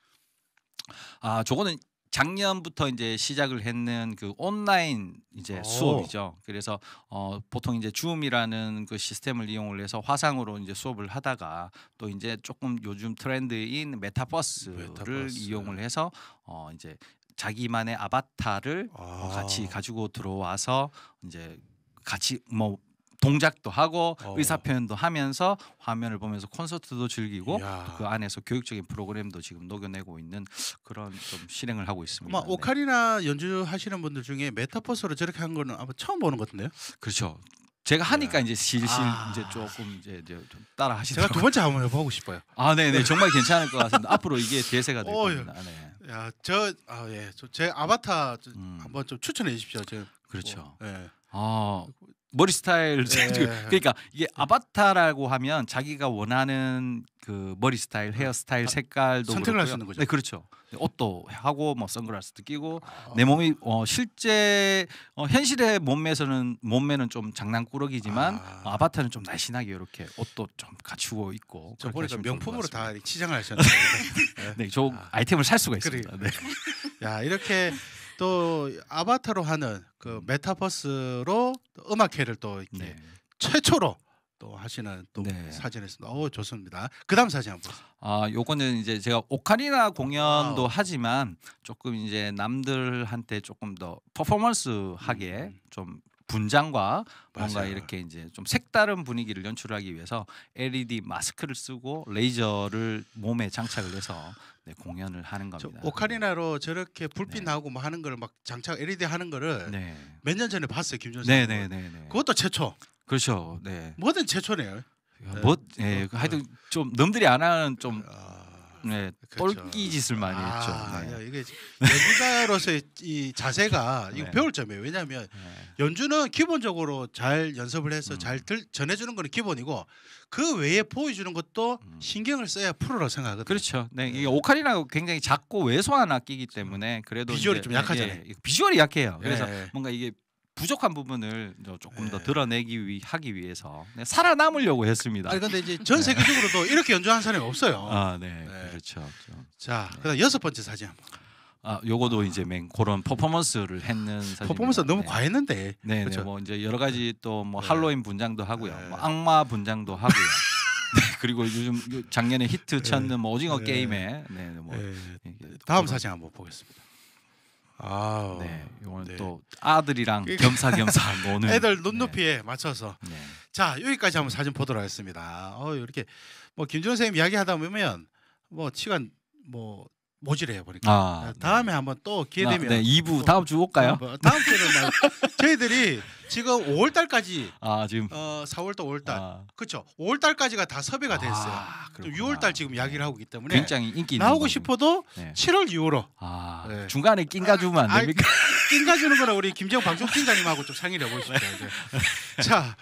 저거는 작년부터 이제 시작을 했는 그 온라인 이제 수업이죠. 그래서 보통 이제 줌이라는 그 시스템을 이용을 해서 화상으로 이제 수업을 하다가 또 이제 조금 요즘 트렌드인 메타버스를 이용을 해서 이제 자기만의 아바타를 같이 가지고 들어와서 이제 같이 뭐 동작도 하고 의사 표현도 하면서 화면을 보면서 콘서트도 즐기고 그 안에서 교육적인 프로그램도 지금 녹여내고 있는 그런 좀 실행을 하고 있습니다. 아마 오카리나 연주하시는 분들 중에 메타버스로 저렇게 한 거는 아마 처음 보는 것 같은데요? 그렇죠. 제가 하니까 이제 실실 이제 조금 이제 좀 따라 하시더라고요. 제가 두 번째 한번 해보고 싶어요. 네네 정말 괜찮을 것 같습니다. 앞으로 이게 대세가 될 겁니다. 네. 야, 제 아바타 한번 좀 추천해 주십시오. 그렇죠. 네. 머리 스타일 그러니까 이게 아바타라고 하면 자기가 원하는 그 머리 스타일, 헤어 스타일, 색깔도 선택을 할 수 있는 거죠. 네, 그렇죠. 옷도 하고 뭐 선글라스도 끼고 내 몸이 실제 현실의 몸매는 좀 장난꾸러기지만 아바타는 좀 날씬하게 이렇게 옷도 좀 갖추고 있고. 저 보니까 명품으로 다 치장을 하셨는데. 네, 저 아이템을 살 수가 있습니다. 네. 야, 이렇게 또 아바타로 하는 그 메타버스로 음악회를 또 이렇게 최초로 또 하시는 또 네. 사진이었습니다. 좋습니다. 그다음 사진 한번 보세요. 요거는 이제 제가 오카리나 공연도 와우. 하지만 조금 이제 남들한테 조금 더 퍼포먼스하게 좀 분장과 뭔가 맞아요. 이렇게 이제 좀 색다른 분위기를 연출하기 위해서 LED 마스크를 쓰고 레이저를 몸에 장착을 해서 네, 공연을 하는 저 겁니다. 오카리나로 저렇게 불빛 네. 나오고 뭐 하는 거를 막 장착 LED 하는 거를 네. 몇 년 전에 봤어요, 김준호 네, 씨. 네, 네, 네. 그것도 최초. 그렇죠. 네. 뭐든 최초네요. 뭐 하여튼 좀 남들이 안 하는 좀 네, 그렇죠. 똘끼 짓을 많이 했죠. 야, 네. 이게 연주자로서의 이 자세가 이거 네. 배울 점이에요. 왜냐하면 네. 연주는 기본적으로 잘 연습을 해서 잘 음. 전해주는 거는 기본이고 그 외에 보여주는 것도 신경을 써야 프로라고 생각하거든요. 그렇죠. 네, 이게 오카리나가 굉장히 작고 왜소한 악기이기 때문에 그래도 비주얼이 이제, 좀 약하잖아요. 비주얼이 약해요. 그래서 예. 뭔가 이게 부족한 부분을 조금 더 예. 드러내기 하기 위해서 네, 살아남으려고 했습니다. 아니 근데 이제 전 세계적으로도 이렇게 연주하는 사람이 없어요. 네, 네. 그렇죠. 좀. 자, 그다음 여섯 번째 사진 한번. 요거도 이제 그런 퍼포먼스를 했는 사진. 퍼포먼스 너무 과했는데. 네, 그렇죠? 네, 뭐 이제 여러 가지 또 뭐 네. 할로윈 분장도 하고요, 네. 뭐 악마 분장도 하고요. 네, 그리고 요즘 작년에 히트 쳤는 뭐 오징어 네. 게임에 네, 뭐 예. 이게 다음 그런- 사진 한번 보겠습니다. 아, 네, 이거는 네. 또 아들이랑 그러니까 겸사겸사 노는 애들 눈높이에 맞춰서 네. 자 여기까지 한번 사진 보도록 하겠습니다. 이렇게 뭐 김준호 선생님 이야기하다 보면 뭐 시간 뭐 모질해요 보니까. 다음에 한번 또 기회 되면 네, 2부 다음 주 올까요? 다음 주는 저희들이 지금 5월 달까지 지금 4월 달 5월 달 아, 그렇죠. 5월 달까지가 다 섭외가 됐어요. 또 그렇구나. 6월 달 지금 이야기를 하고 있기 때문에 굉장히 인기 있는 나오고 거군요. 싶어도 네. 7월 이후로 네. 네. 중간에 낀가 주면 안 됩니까? 낀 가주는 거는 우리 김재영 방송팀장님하고 좀 상의를 해보시죠. 이제. 자,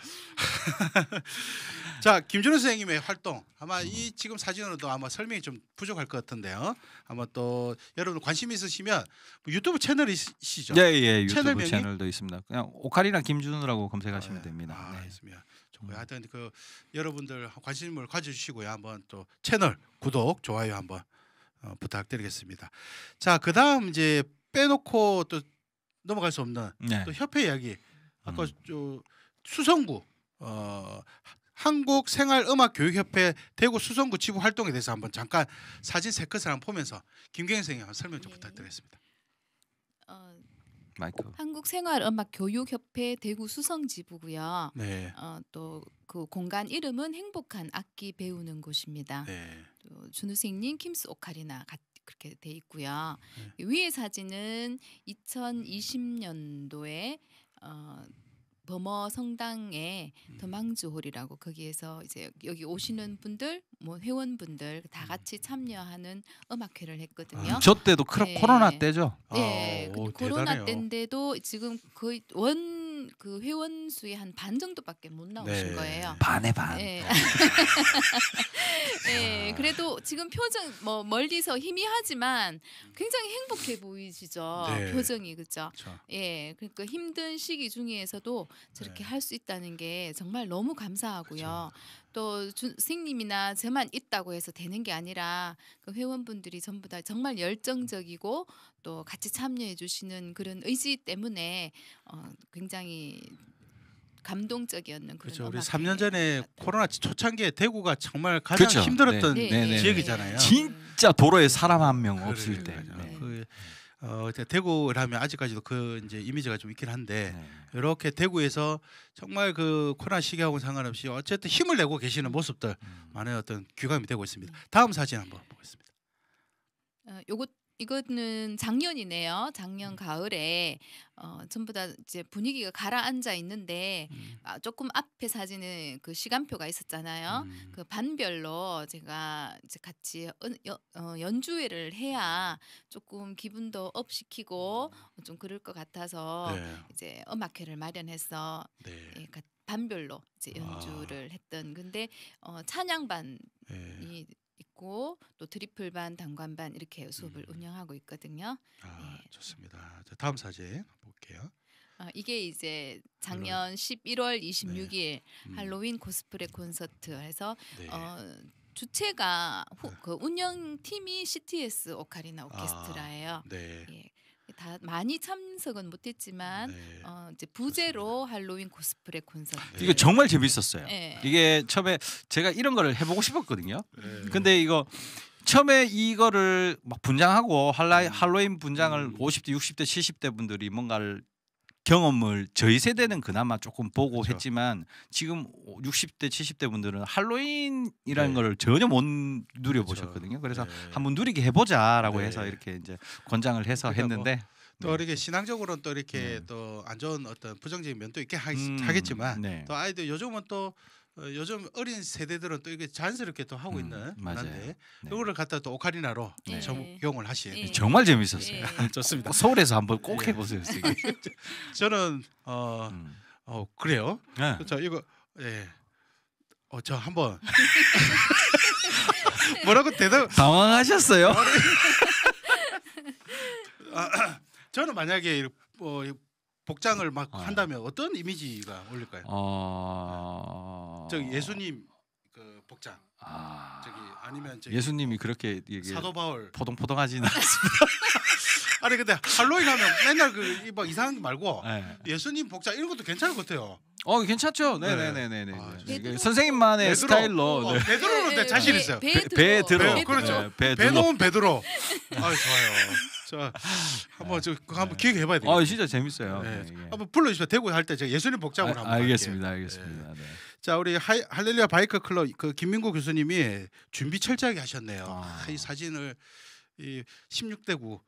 자 김준호 선생님의 활동 아마 이 지금 사진으로도 아마 설명이 좀 부족할 것 같은데요. 아마 또 여러분 관심 있으시면 뭐 유튜브 채널이시죠? 예, 유튜브 채널명이? 채널도 있습니다. 그냥 오카리나 김준우라고 검색하시면 됩니다. 네. 알겠습니다. 좋고요. 하여튼 그 여러분들 관심을 가져주시고요. 한번 또 채널 구독, 좋아요 한번 부탁드리겠습니다. 자, 그다음 이제 빼놓고 또 넘어갈 수 없는 네. 또 협회 이야기. 아까 저 수성구 한국생활음악교육협회 대구 수성구 지부 활동에 대해서 한번 잠깐 사진 세 컷을 한번 보면서 김경현 선생님 한번 설명 좀 네. 부탁드리겠습니다. 마이크. 한국생활음악교육협회 대구 수성지부고요. 네, 또 그 공간 이름은 행복한 악기 배우는 곳입니다. 네, 또 준우생님 킴스 오카리나 그렇게 돼 있고요. 위의 사진은 2020년도에 범어 성당의 더망주홀이라고 거기에서 이제 여기 오시는 분들 뭐 회원분들 다 같이 참여하는 음악회를 했거든요. 저 때도 네. 코로나 때죠. 네, 오, 코로나 대단해요. 때인데도 지금 거의 그 회원 수의 한 반 정도밖에 못 나오신 네. 거예요. 반에 반. 네. 네, 그래도 지금 표정 뭐 멀리서 희미하지만 굉장히 행복해 보이시죠. 네. 표정이 그죠. 그렇죠. 예, 그러니까 힘든 시기 중에서도 저렇게 네. 할 수 있다는 게 정말 너무 감사하고요. 그렇죠. 또 선생님이나 저만 있다고 해서 되는 게 아니라 그 회원분들이 전부 다 정말 열정적이고 또 같이 참여해 주시는 그런 의지 때문에 굉장히 감동적이었는 그런 그렇죠. 우리 음악회 3년 전에 같아요. 코로나 초창기에 대구가 정말 가장 그렇죠. 힘들었던 네, 네, 네. 지역이잖아요. 진짜 도로에 사람 한 명 없을 때. 그러니까요. 네. 그 대구라면 아직까지도 그 이제 이미지가 좀 있긴 한데 네. 이렇게 대구에서 정말 그 코로나 시기하고 상관없이 어쨌든 힘을 내고 계시는 모습들 많은 어떤 귀감이 되고 있습니다. 다음 사진 한번 보겠습니다. 이거는 작년이네요. 작년 가을에 전부 다 이제 분위기가 가라앉아 있는데 조금 앞에 사진에 그 시간표가 있었잖아요. 그 반별로 제가 이제 같이 연주회를 해야 조금 기분도 업 시키고 좀 그럴 것 같아서 네. 이제 음악회를 마련해서 네. 반별로 이제 연주를 했던 근데 찬양반이 네. 있고 또 트리플반, 단관반 이렇게 수업을 운영하고 있거든요. 좋습니다. 자, 다음 사진 볼게요. 이게 이제 작년 11월 26일 할로윈 코스프레 콘서트 해서 네. 주체가 그 운영팀이 CTS 오카리나 오케스트라예요. 네. 예. 다 많이 참석은 못했지만 네. 이제 부제로 할로윈 코스프레 콘서트. 이거 정말 재밌었어요. 네. 이게 처음에 제가 이런 거를 해보고 싶었거든요. 네. 근데 이거 처음에 이거를 막 분장하고 할로윈 분장을 50대, 60대, 70대 분들이 뭔가를 경험을 저희 세대는 그나마 조금 보고 그렇죠. 했지만 지금 60대, 70대 분들은 할로윈이라는 네. 걸 전혀 못 누려보셨거든요. 그래서 한번 누리게 해보자라고 네. 해서 이렇게 이제 권장을 해서 그러니까 했는데 또 이렇게 신앙적으로는 또 이렇게 네. 또 안 좋은 어떤 부정적인 면도 있게 하겠지만 네. 또 아이들 요즘은 또 요즘 어린 세대들은 또 이게 자연스럽게 또 하고 있는 맞아요. 문화인데 네. 이거를 갖다 또 오카리나로 네. 적용을 하신 네. 정말 재밌었어요. 예. 좋습니다. 서울에서 한번 꼭 예. 해보세요. 이게. 저는 그래요. 네. 저 이거 저 한번 뭐라고 대답 당황하셨어요? 저는 만약에 복장을 막 아. 한다면 어떤 이미지가 어울릴까요? 저기 예수님 그 복장 저기 아니면 저기 예수님이 그렇게 이게 사도 바울 포동포동하지는 않습니다. 아니 근데 할로윈 하면 맨날 막 이상한 거 말고 네. 예수님 복장 이런 것도 괜찮을 것 같아요. 괜찮죠. 네. 네네네네. 아, 이게 선생님만의 스타일로. 네. 베드로는 내 자신 있어요. 배 들어. 네, 그렇죠. 배 배 들어. 놓은 베드로. 좋아요. 저 한번 그거 한번 기획해봐야 돼요. 진짜 재밌어요. 네. 이게. 한번 불러주세요. 대구 할 때 제가 예수님 복장으로 한번 알겠습니다. 할게요. 알겠습니다. 네. 자 우리 할렐루야 바이크 클럽 그 김민구 교수님이 준비 철저하게 하셨네요. 이 사진을 이 16대구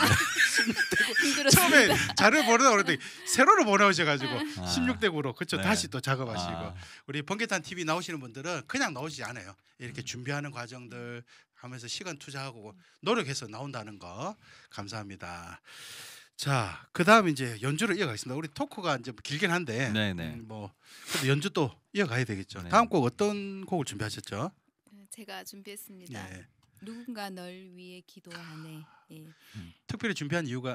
처음에 자료 보내다 그랬더니 세로로 보내오셔가지고 16대구로 그쵸 네. 다시 또 작업하시고 우리 번개탄 TV 나오시는 분들은 그냥 나오지 않아요. 이렇게 준비하는 과정들 하면서 시간 투자하고 노력해서 나온다는 거 감사합니다. 자 그다음 이제 연주를 이어가겠습니다. 우리 토크가 이제 길긴 한데 네네. 그래도 연주 또 이어가야 되겠죠. 네. 다음 곡 어떤 곡을 준비하셨죠? 제가 준비했습니다. 예. 누군가 널 위해 기도하네. 예. 특별히 준비한 이유가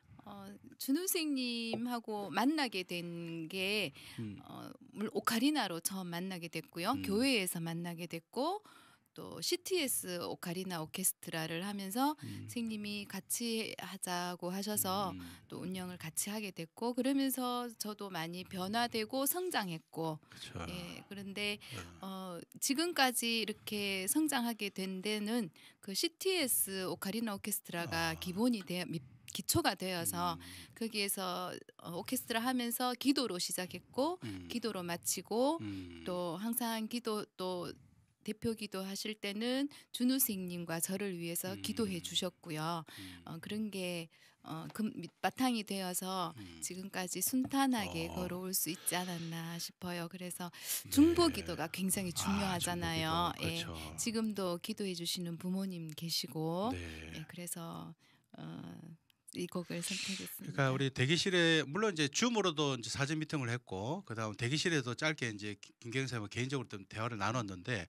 준우생님하고 만나게 된 게 물론 오카리나로 처음 만나게 됐고요. 교회에서 만나게 됐고 또 CTS 오카리나 오케스트라를 하면서 선생님이 같이 하자고 하셔서 또 운영을 같이 하게 됐고 그러면서 저도 많이 변화되고 성장했고 그렇죠. 예, 그런데 지금까지 이렇게 성장하게 된 데는 그 CTS 오카리나 오케스트라가 기초가 되어서 거기에서 오케스트라 하면서 기도로 시작했고 기도로 마치고 또 항상 기도 또 대표 기도하실 때는 준우생님과 저를 위해서 기도해 주셨고요. 그런 게 밑바탕이 되어서 지금까지 순탄하게 걸어올 수 있지 않았나 싶어요. 그래서 중보 기도가 굉장히 중요하잖아요. 중보 기도, 그렇죠. 예, 지금도 기도해 주시는 부모님 계시고 네. 예, 그래서 이 곡을 선택했습니다. 그러니까 우리 대기실에 물론 이제 줌으로도 이제 사전 미팅을 했고 그다음 대기실에도 짧게 이제 김경영 선생님과 개인적으로 좀 대화를 나눴는데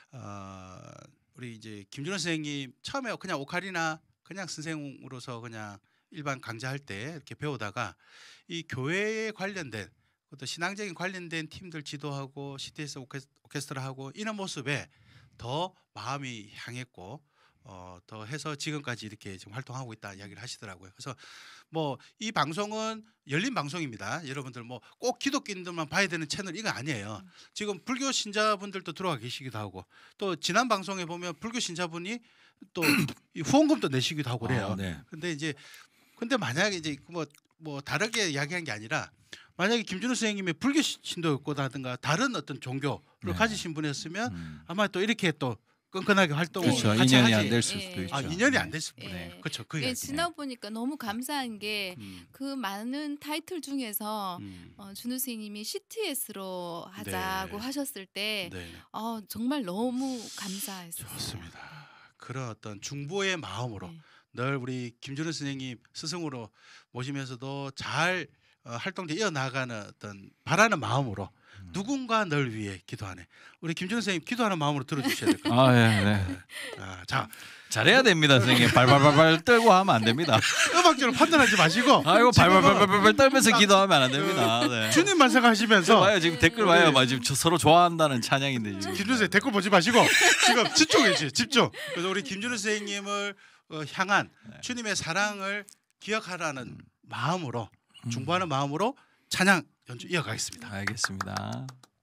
우리 이제 김준호 선생님 처음에 그냥 오카리나 그냥 선생으로서 그냥 일반 강좌할 때 이렇게 배우다가 이 교회에 관련된 또 신앙적인 관련된 팀들 지도하고 CTS 오케스트라 하고 이런 모습에 더 마음이 향했고 더 해서 지금까지 이렇게 지금 활동하고 있다 이야기를 하시더라고요. 그래서 뭐 이 방송은 열린 방송입니다. 여러분들 뭐 꼭 기독교인들만 봐야 되는 채널 이거 아니에요. 지금 불교 신자분들도 들어와 계시기도 하고 또 지난 방송에 보면 불교 신자분이 또 이 후원금도 내시기도 하고 그래요. 네. 근데 만약에 이제 뭐 다르게 이야기한 게 아니라 만약에 김준호 선생님이 불교 신도였고라든가 다른 어떤 종교를 네. 가지신 분이었으면 아마 또 이렇게 또 끈끈하게 활동을 그렇죠. 같이 인연이 하지. 안 될 수도 예. 있죠. 인연이 안 됐을 뿐. 예. 그렇죠. 그 예, 이야기. 지나 보니까 너무 감사한 게 그 많은 타이틀 중에서 준우 선생님이 CTS로 하자고 네. 하셨을 때 네. 정말 너무 감사했어요. 좋습니다. 그런 어떤 중보의 마음으로 네. 늘 우리 김준호 선생님 스승으로 모시면서도 잘 활동에 이어나가는 어떤 바라는 마음으로 누군가 널 위해 기도하네. 우리 김준호 선생님 기도하는 마음으로 들어주셔야 될 것 같아요. 네. 자 잘해야 됩니다, 선생님. 발발발발 떨고 하면 안 됩니다. 음악적으로 판단하지 마시고 아이고 지금은 발발발발 떨면서 기도하면 안 됩니다. 네. 주님만 생각하시면서 봐요 지금 댓글 봐요. 지금 서로 좋아한다는 찬양인데 지금. 김준호 선생님 댓글 보지 마시고 지금 집중해 주세요. 집중. 그래서 우리 김준호 선생님을 향한 주님의 사랑을 기억하라는 마음으로 중보하는 마음으로 찬양 연주 이어가겠습니다. 알겠습니다.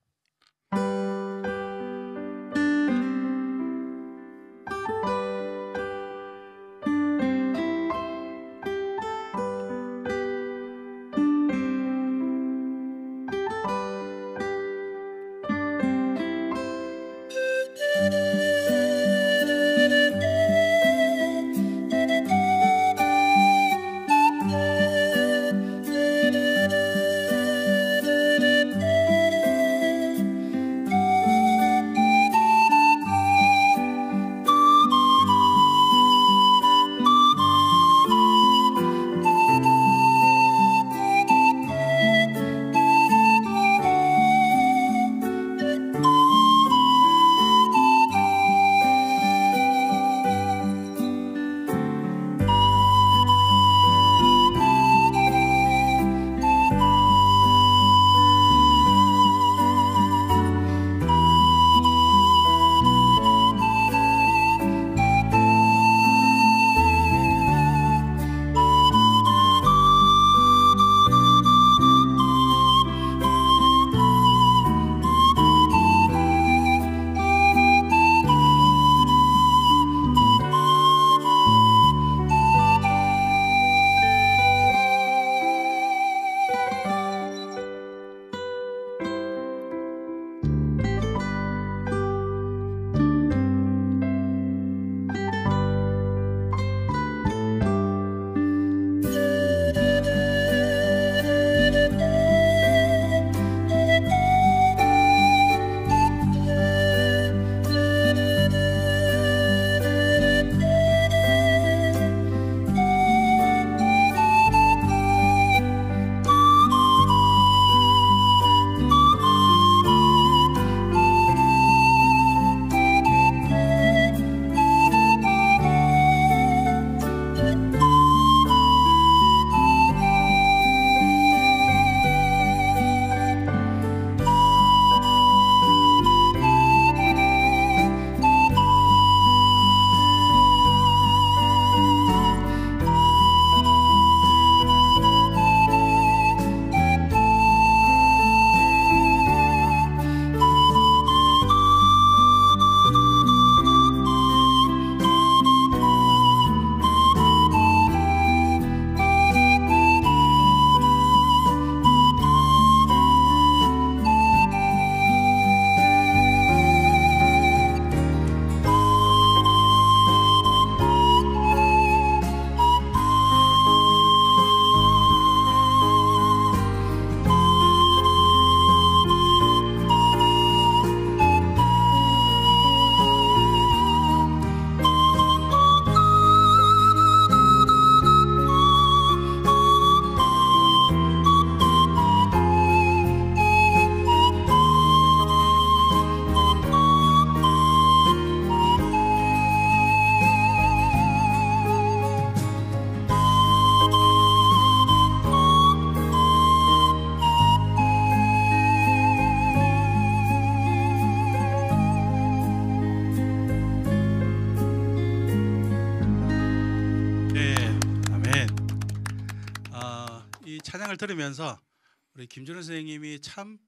찬양을 들으면서 우리 김준호 선생님이 참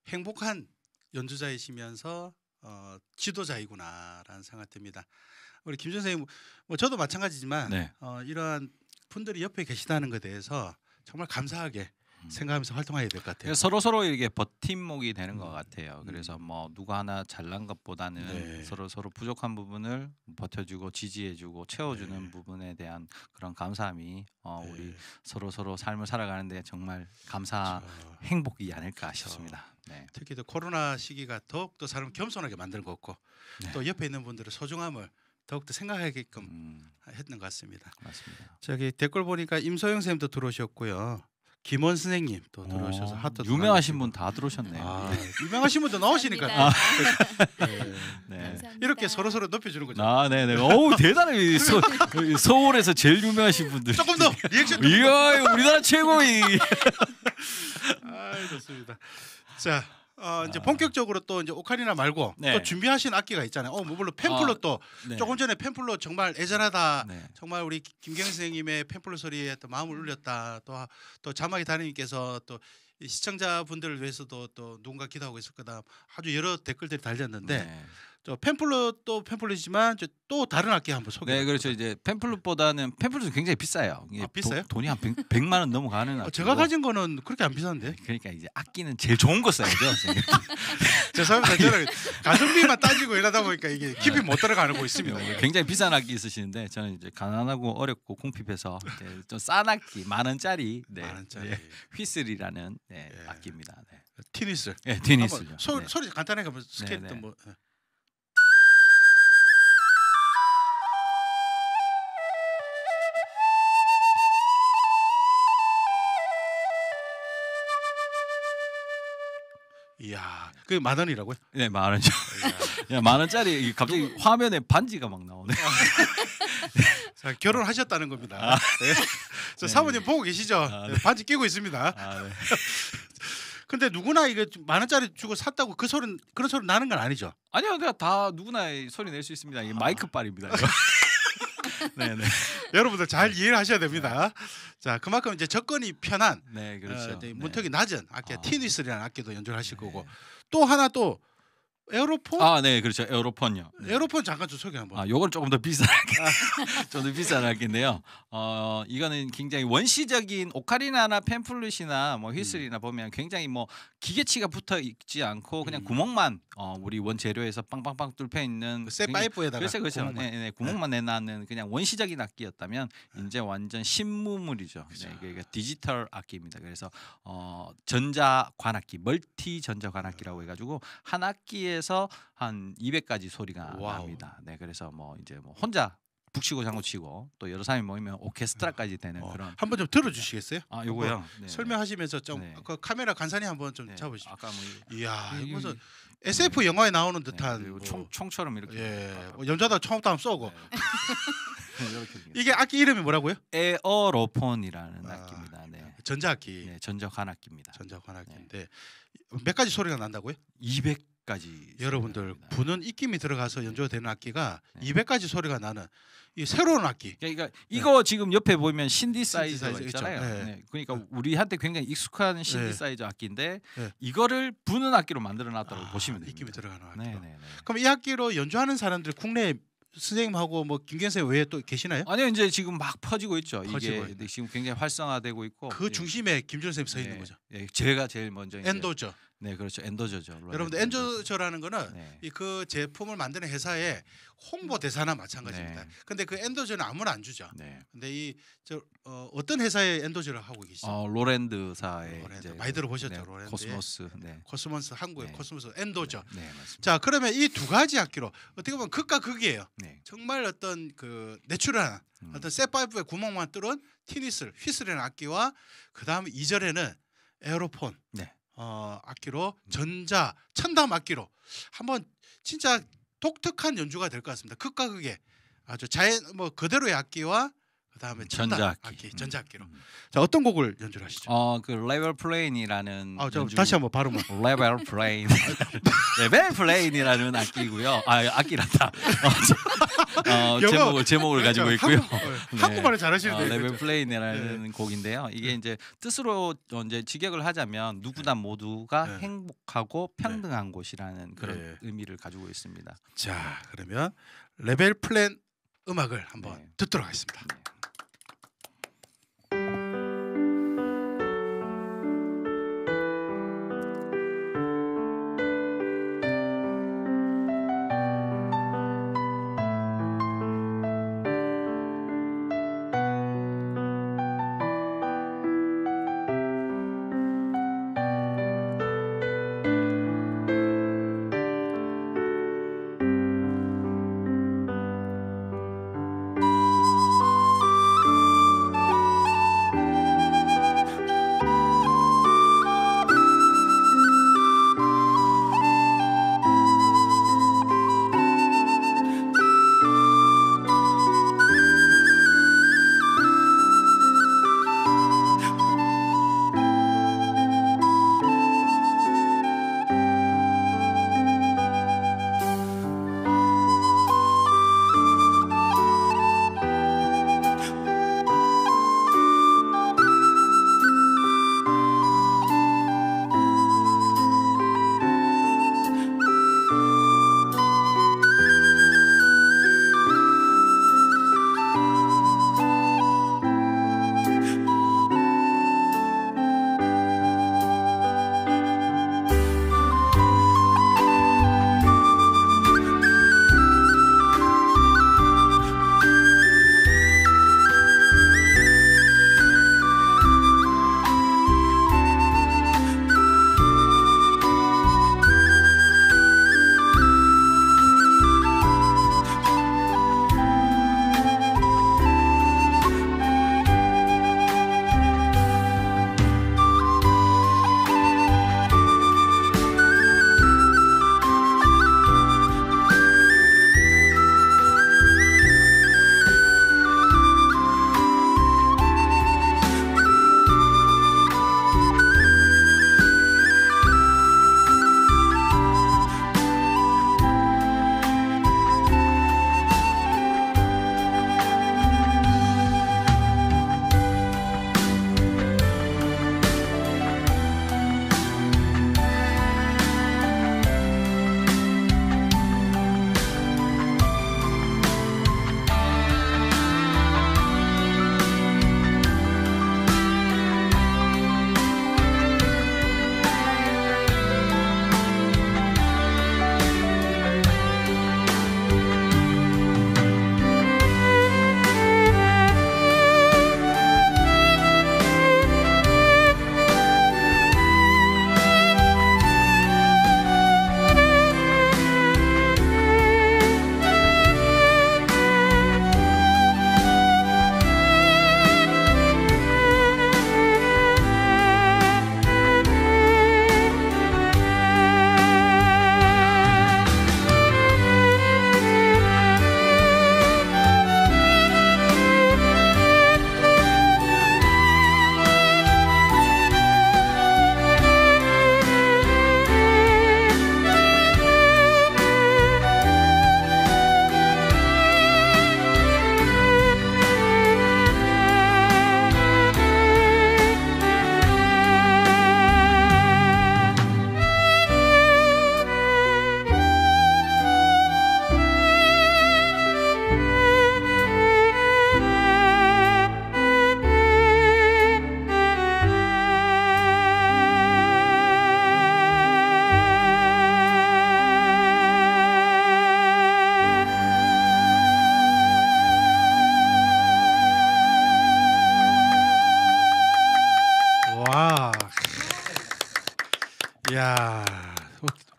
행복한 연주자이시면서 지도자이구나라는 생각이 듭니다. 우리 김준호 선생님, 뭐 저도 마찬가지지만 네. 이러한 분들이 옆에 계시다는 것에 대해서 정말 감사하게 생각하면서 활동해야 될 것 같아요. 서로 이게 버팀목이 되는 것 같아요. 그래서 뭐 누가 하나 잘난 것보다는 네. 서로 부족한 부분을 버텨주고 지지해주고 채워주는 네. 부분에 대한 그런 감사함이 네. 우리 서로 삶을 살아가는데 정말 감사 그렇죠. 행복이 아닐까 싶습니다. 네. 특히 또 코로나 시기가 더욱더 사람을 겸손하게 만들고 있고 네. 또 옆에 있는 분들의 소중함을 더욱더 생각하게끔 했던 것 같습니다. 맞습니다. 저기 댓글 보니까 임소영 선생님도 들어오셨고요. 김원 선생님 또 들어오셔서 하트 유명하신 분 다 들어오셨네요. 아, 유명하신 분도 나오시니까 네. 감사합니다. 이렇게 서로 높여주는 거죠. 아, 네네. 어우 대단해. 서울에서 제일 유명하신 분들. 조금 더 리액션 좀 이야, 우리나라 최고의. 아, 좋습니다. 자, 이제 본격적으로 또 이제 오카리나 말고 네. 또 준비하신 악기가 있잖아요. 뭐 물론 펜플로 또 네. 조금 전에 펜플로 정말 애절하다. 네. 정말 우리 김경 선생님의 펜플로 소리에 또 마음을 울렸다. 또 자막이 다니님께서 또 이 시청자분들을 위해서도 또 누군가 기도하고 있을 거다. 아주 여러 댓글들이 달렸는데 네. 저 펜플로 또 펜플로이지만 또 다른 악기 한번 소개. 네, 그렇죠. 이제 펜플룻보다는 펜플룻은 굉장히 비싸요. 이게 비싸요? 돈이 한 100만 원 넘어가는 악기고. 제가 가진 거는 그렇게 안 비싼데. 그러니까 이제 악기는 제일 좋은 거 써야죠. 죄송합니다. 저는 가성비만 따지고 이러다 보니까 이게 깊이 못 들어가는 거 있습니다. 굉장히 비싼 악기 있으시는데 저는 이제 가난하고 어렵고 궁핍해서 좀 싼 악기 10,000원짜리 네. 만 원짜리. 네. 휘슬이라는 네, 예. 악기입니다. 네. 티니스. 네, 티니스죠. 한번 네. 소리 간단하게 한번 스케일 네, 또 네. 뭐. 이야, 그게 10,000원이라고요? 네, 10,000원이죠. 야, 10,000원짜리 갑자기 화면에 반지가 막 나오네. 자, 결혼하셨다는 겁니다. 네. 저 사모님 보고 계시죠? 네. 반지 끼고 있습니다. 아, 네. 근데 누구나 이거 10,000원짜리 주고 샀다고 그런 소리 나는 건 아니죠? 아니요, 그냥 다 누구나 소리 낼 수 있습니다. 이게 마이크 빨입니다. 이거. 네, 네. 여러분들 잘 이해를 하셔야 됩니다. 자, 그만큼 이제 접근이 편한 네, 그렇죠. 이제 네. 문턱이 낮은 악기 아. 티니스라는 악기도 연주를 하실 네. 거고 또 하나 또 에어로폰? 아, 네, 그렇죠. 에어로폰요. 네. 에어로폰 잠깐 좀 소개 한번. 아, 요건 조금 더 비싼 좀더 비싼 악기인데요. 이거는 굉장히 원시적인 오카리나나 펜플룻이나 뭐 휘슬이나 보면 굉장히 뭐 기계치가 붙어 있지 않고 그냥 구멍만 우리 원재료에서 빵빵빵 뚫혀 있는 쇠 파이프에다가 그렇죠, 그렇죠. 구멍만. 네, 네, 구멍만 내놨는 그냥 원시적인 악기였다면 이제 완전 신무물이죠. 그렇죠. 네, 이게 디지털 악기입니다. 그래서 전자 관악기, 멀티 전자 관악기라고 해가지고 한 악기에서 한 200가지 소리가 와우. 납니다. 네, 그래서 뭐 이제 뭐 혼자 북치고 장구치고 또 여러 사람이 모이면 오케스트라까지 되는 그런. 한번 좀 들어주시겠어요? 아, 요거요. 네, 설명하시면서 좀 네. 그 카메라 간산히 한번 좀 네. 잡으시죠. 아까 뭐 이야, 이- 이거 무슨 이- SF 영화에 나오는 듯한 그리고 뭐, 총처럼 이렇게. 예, 뭐 연자다 총도 한번 쏘고 네. 이렇게 생겼어요. 이게 악기 이름이 뭐라고요? 에어로폰이라는 아, 악기입니다. 네. 전자악기. 네, 전자관악기입니다. 전자관악기인데 몇 가지 소리가 난다고요? 200가지. 여러분들 부는 입김이 들어가서 연주가 되는 악기가 네. 200가지 소리가 나는 이 새로운 악기. 그러니까 이거 지금 옆에 보면 신디사이저가 신디사이저 있잖아요. 있죠. 네. 네. 그러니까 우리한테 굉장히 익숙한 신디사이저 악기인데 네. 이거를 부는 악기로 만들어 놨다고 보시면 됩니다. 입김이 들어가는 악기. 네, 네, 네. 그럼 이 악기로 연주하는 사람들 국내 선생님하고 뭐 김경선 외에 또 계시나요? 아니요, 이제 지금 막 퍼지고 있죠. 퍼지고 이게 있네. 지금 굉장히 활성화되고 있고. 그 중심에 김준 선생님 서 있는 네. 거죠. 예, 제가 제일 먼저 이제- 엔도저. 네, 그렇죠. 엔도저죠. 여러분들 엔도저라는 거는 네. 이 그 제품을 만드는 회사의 홍보 대사나 마찬가지입니다. 네. 근데 그 엔도저는 아무나 안 주죠. 네. 근데 어떤 회사의 엔도저를 하고 계시죠? 로랜드사의 로랜드. 이제 많이 들어보셨죠, 네, 로랜드의? 코스모스. 네. 코스모스 한국의 네. 코스모스 엔도저. 네, 맞습니다. 자, 그러면 이 두 가지 악기로 어떻게 보면 극과 극이에요. 네. 정말 어떤 그 내추럴한 어떤 쇠파이프에 구멍만 뚫은 티니슬, 휘슬이라는 악기와 그다음 2절에는 에어로폰 네. 악기로 전자 천담 악기로 한번 진짜 독특한 연주가 될 것 같습니다. 극과 극의 아주 자연 뭐 그대로의 악기와 그다음에 천담 전자악기. 악기, 전자악기로. 자, 어떤 곡을 연주를 하시죠? 그 레벨 플레인이라는 저 다시 한번 발음을. 레벨 플레인 레벨 플레인이라는 악기고요. 악기란다. 제목을 가지고 있고요. 한국말을 잘하시는데. 레벨 플레인이라는 곡인데요. 이게 이제 뜻으로 이제 직역을 하자면 누구나 모두가 네. 행복하고 평등한 곳이라는 그런 네. 의미를 가지고 있습니다. 자, 그러면 레벨 플랜 음악을 한번 네. 듣도록 하겠습니다. 네.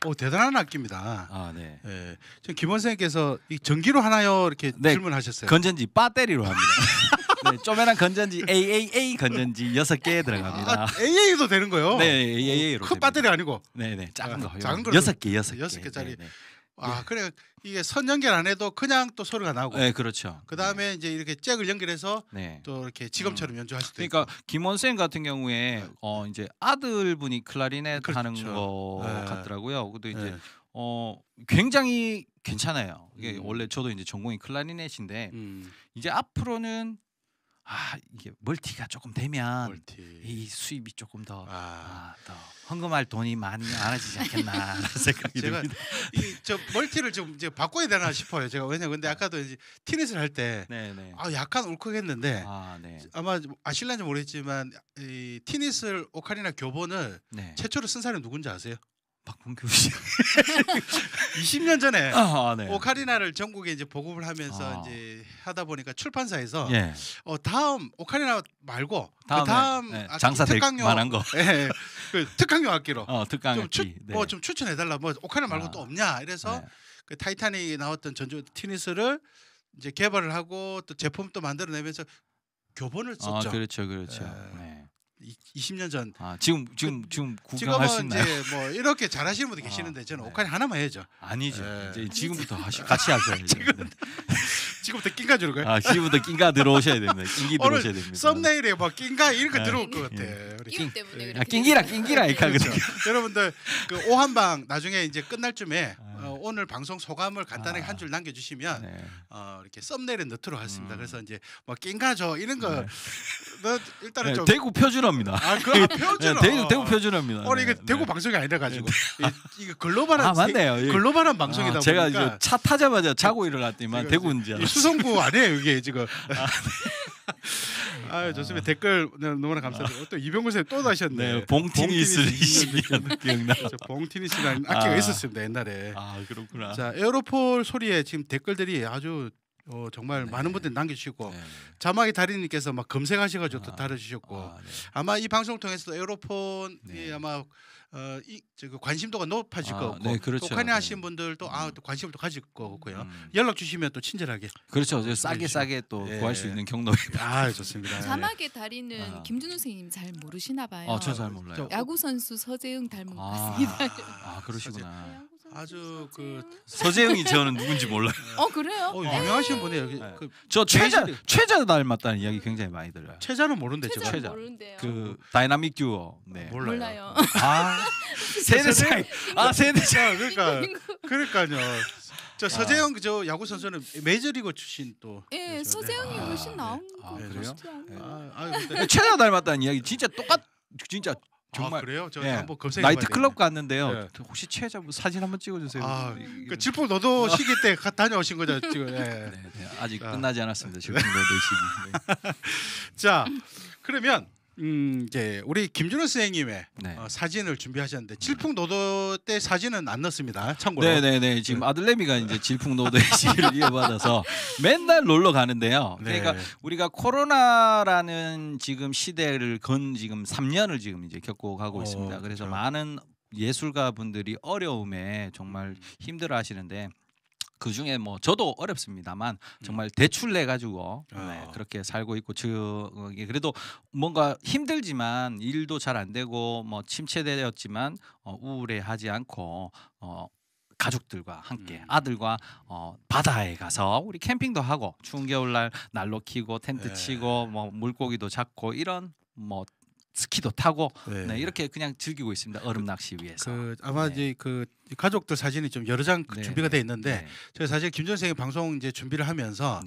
대단한 악기입니다. 아, 네. 예. 지금 김원 선생님께서 이 전기로 하나요? 이렇게 네, 질문하셨어요. 건전지 배터리로 합니다. 네, 쪼매난 건전지 AAA 건전지 6개 들어갑니다. AA도 되는 거요? 네, AAA로. 큰 배터리 아니고. 네, 네, 작은 거. 작은 거로 6개, 6개. 여섯 개짜리. 네, 네. 그래 이게 선 연결 안 해도 그냥 또 소리가 나고. 네, 그렇죠. 그 다음에 이제 이렇게 잭을 연결해서 네. 또 이렇게 지금처럼 연주할 수도 그러니까 있고. 김원생 같은 경우에 이제 아들분이 클라리넷 그렇죠. 하는 거 네. 같더라고요. 근데 이제 네. 굉장히 괜찮아요. 이게 음. 원래 저도 이제 전공이 클라리넷인데 음, 이제 앞으로는 이게 멀티가 조금 되면 멀티. 이 수입이 조금 더 아. 더 헌금할 돈이 많이 많아지지 않겠나라는 생각이 제가 듭니다. 저 멀티를 좀 이제 바꿔야 되나 싶어요. 제가 왜냐 근데 아까도 이제 티넷을 할 때 네네. 약간 울컥했는데 네. 아마 아실는지 모르겠지만 이 티넷을 오카리나 교본을 네. 최초로 쓴 사람이 누군지 아세요? 박봉규 씨. 20년 전에 네. 오카리나를 전국에 이제 보급을 하면서 아. 이제 하다 보니까 출판사에서 예. 다음 오카리나 말고 다음에, 그 다음 네, 악기 장사될 만한 거. 예, 그 특강용 악기로 특강 좀, 악기. 네. 좀 추천해달라. 뭐 오카리나 말고 아. 또 없냐? 이래서 네. 그 타이타닉에 나왔던 전주 티니스를 이제 개발을 하고 또 제품도 만들어내면서 교본을 썼죠. 그렇죠, 그렇죠. 예. 네. 20년 전. 지금 구경할 수 지금은 있나요? 이제 뭐 이렇게 잘하시는 분도 계시는데 저는 네. 오카리나 하나만 해야죠. 아니죠. 예. 이제 지금부터 같이 하셔야죠. 지금부터 낑가 주는 거예요. 지금부터 낑가 들어오셔야 됩니다. 낑기 오늘 들어오셔야 됩니다. 썸네일에 뭐 낑가 이런 거 네. 들어올 것 같아. 우리. 이름 때문에 아, 그렇게 낑기라 됐어요. 낑기라 이카 그렇죠. 그렇죠. 여러분들 그 오한방 나중에 이제 끝날 쯤에 오늘 방송 소감을 간단하게 아. 한 줄 남겨주시면 네. 이렇게 썸네일에 넣도록 하겠습니다. 음. 그래서 이제 뭐 낑가죠 이런 거 네. 너 일단은 네, 좀 대구 표준어입니다. 표준어. 대구 표준어입니다. 오늘 이게 네. 대구 방송이 아니라 가지고 이게 글로벌한 맞네요. 글로벌한 방송이다 제가 보니까 이제 차 타자마자 자고 일어났더니만 지금 대구인지 알았어요. 수성구 아니에요 이게 지금. 좋습니다. 댓글 너무나 감사드리고 또 이병구 선생님 또 나셨네. 네, 봉티니스를 20년 기억나. 봉티니스라는 악기가 아. 있었습니다 옛날에. 그렇구나. 자 에어로폴 소리에 지금 댓글들이 아주 정말 네. 많은 분들이 남겨주시고 네. 자막이 달인님께서 막 검색하셔가지고 또 달아주셨고 네. 아마 이 방송을 통해서 에어로폰이 네. 아마 그 관심도가 높아질 것 같고 네, 그렇죠. 또 관여하신 네. 분들도 또 관심을 또 가질 것 같고요. 음. 연락 주시면 또 친절하게. 그렇죠. 싸게 또 네. 구할 수 있는 경로. 좋습니다. 자막의 달인은 김준우 선생님 잘 모르시나 봐요. 저 잘 몰라요. 야구 선수 서재흥 닮은 것 같습니다. 그러시구나. 아주 그 서재흥이 저는 누군지 몰라요. 그래요? 유명하신 분이에요. 여기 네. 그 저 최자 닮았다는 이야기 굉장히 많이 들어요. 최자는 모르는데 제가. 최자. 모르는데요. 그 다이나믹 듀오. 네. 몰라요. 세대 차이. 세대 차이. 그러니까요. 저 서재영 저 야구 선수는 메이저리그 출신 또. 예, 그래서, 서재영이 훨씬 나은 거 그래요? 같지 않아요? 근데 최자 닮았다는 이야기 진짜 진짜 정말 그래요? 저 예. 한번 검색해 나이트 클럽 갔는데요. 네. 혹시 최자 사진 한번 찍어주세요. 그 질풍 너도 시기 때 다녀오신 거죠 지금. 네, 아직 아. 끝나지 않았습니다. 질풍 노도 시기. 자 그러면 이제 우리 김준호 선생님의 네. 사진을 준비하셨는데 질풍노도 때 사진은 안 넣습니다. 참고로. 네네네. 지금 아들내미가 이제 질풍노도의 시기를 이어받아서 맨날 놀러 가는데요. 그러니까 네. 우리가 코로나라는 지금 시대를 지금 3년을 지금 이제 겪고 가고 있습니다. 그래서 그렇죠. 많은 예술가 분들이 어려움에 정말 힘들어하시는데. 그 중에 뭐 저도 어렵습니다만 정말 대출 내 가지고 그렇게 살고 있고 그래도 뭔가 힘들지만 일도 잘 안 되고 뭐 침체되었지만 우울해하지 않고 가족들과 함께 아들과 바다에 가서 우리 캠핑도 하고 추운 겨울날 난로 켜고 텐트 치고 뭐 물고기도 잡고 이런 뭐 스키도 타고 이렇게 그냥 즐기고 있습니다. 얼음 낚시 위해서. 아마 이제 그 가족들 사진이 좀 여러 장 준비가 돼 있는데 저희 사실 김준호 선생님 방송 이제 준비를 하면서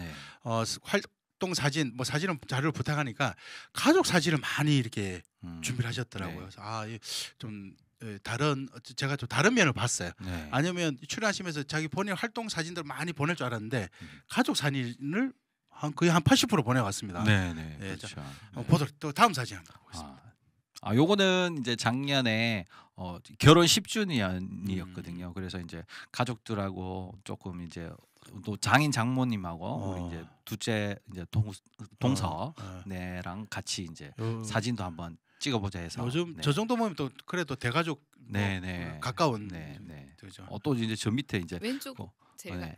활동 사진 뭐 사진은 자료를 부탁하니까 가족 사진을 많이 이렇게 준비를 하셨더라고요. 그래서 좀 다른 제가 좀 다른 면을 봤어요. 아니면 출연하시면서 자기 본인 활동 사진들 많이 보낼 줄 알았는데 가족 사진을 거의 한 80% 보내왔습니다. 네네. 네, 그렇죠. 보도록 또 다음 사진 한번 보겠습니다. 요거는 이제 작년에 결혼 10주년이었거든요. 그래서 이제 가족들하고 조금 이제 또 장인 장모님하고 우리 이제 둘째 이제 동서 네랑 같이 이제 사진도 한번 찍어보자 해서 요즘 네. 저 정도 모이면 또 그래도 대가족 뭐 네. 가까운 네. 그죠. 또 이제 저 밑에 이제 왼쪽 어, 제가 네.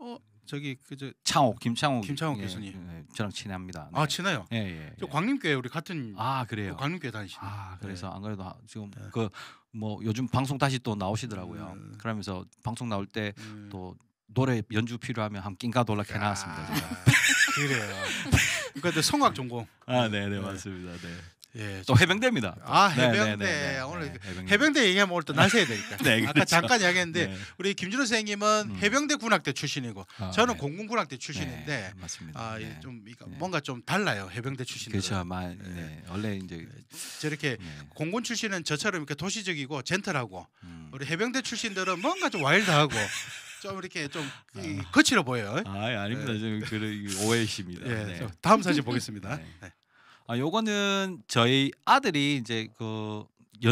저기 그저 김창호 교수님. 네, 저랑 친합니다. 네. 아 친해요. 예, 예. 저 예. 광림교회 우리 같은 그래요. 광림교회 다니시네. 그래서 안 그래도 지금 네. 그 뭐 요즘 방송 다시 또 나오시더라고요. 그러면서 방송 나올 때 또 노래 연주 필요하면 한 낑가 돌락 해놨습니다. 제가. 그래요. 그러니까 성악 전공. 네네 네. 맞습니다. 네. 예. 또 해병대입니다. 해병대. 오늘 해병대 얘기하면 오늘 또 나서야 되니까. 네, 아까 그렇죠. 잠깐 이야기했는데 네. 우리 김준호 선생님은 해병대 군악대 출신이고 저는 네. 공군군악대 출신인데 네, 맞습니다. 네. 좀 네. 뭔가 좀 달라요 해병대 출신들. 그렇죠. 네. 원래 이제 저렇게 네. 공군 출신은 저처럼 이렇게 도시적이고 젠틀하고 우리 해병대 출신들은 뭔가 좀 와일드하고 좀 이렇게 좀 거칠어 보여요. 아닙니다. 좀 그 오해이십니다. 예, 네. 다음 사진 보겠습니다. 네. 네. 요거는 저희 아들이 이제 그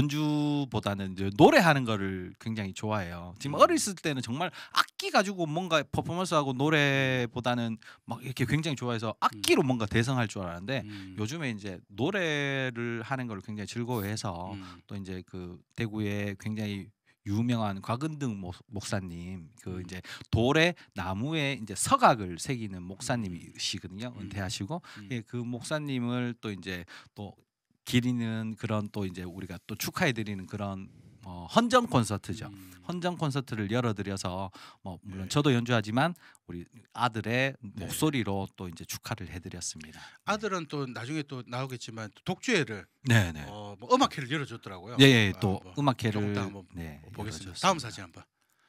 연주보다는 이제 노래하는 거를 굉장히 좋아해요. 지금 어렸을 때는 정말 악기 가지고 뭔가 퍼포먼스하고 노래보다는 막 이렇게 굉장히 좋아해서 악기로 뭔가 대성할 줄 알았는데 요즘에 이제 노래를 하는 걸 굉장히 즐거워해서 또 이제 그 대구에 굉장히 유명한 곽은등 목사님 그 이제 돌에 나무에 이제 서각을 새기는 목사님이시거든요. 은퇴하시고 그 목사님을 또 이제 또 기리는 그런 또 이제 우리가 또 축하해 드리는 그런 헌정 콘서트죠. 헌정 콘서트를 열어드려서 물론 저도 연주하지만 우리 아들의 목소리로 또 이제 축하를 해드렸습니다. 아들은 또 나중에 또 나오겠지만 독주회를 네네. 뭐 음악회를 열어줬더라고요. 예, 또 음악회를 조금 이따 한번 보겠습니다. 열어줬습니다. 다음 사진 한번.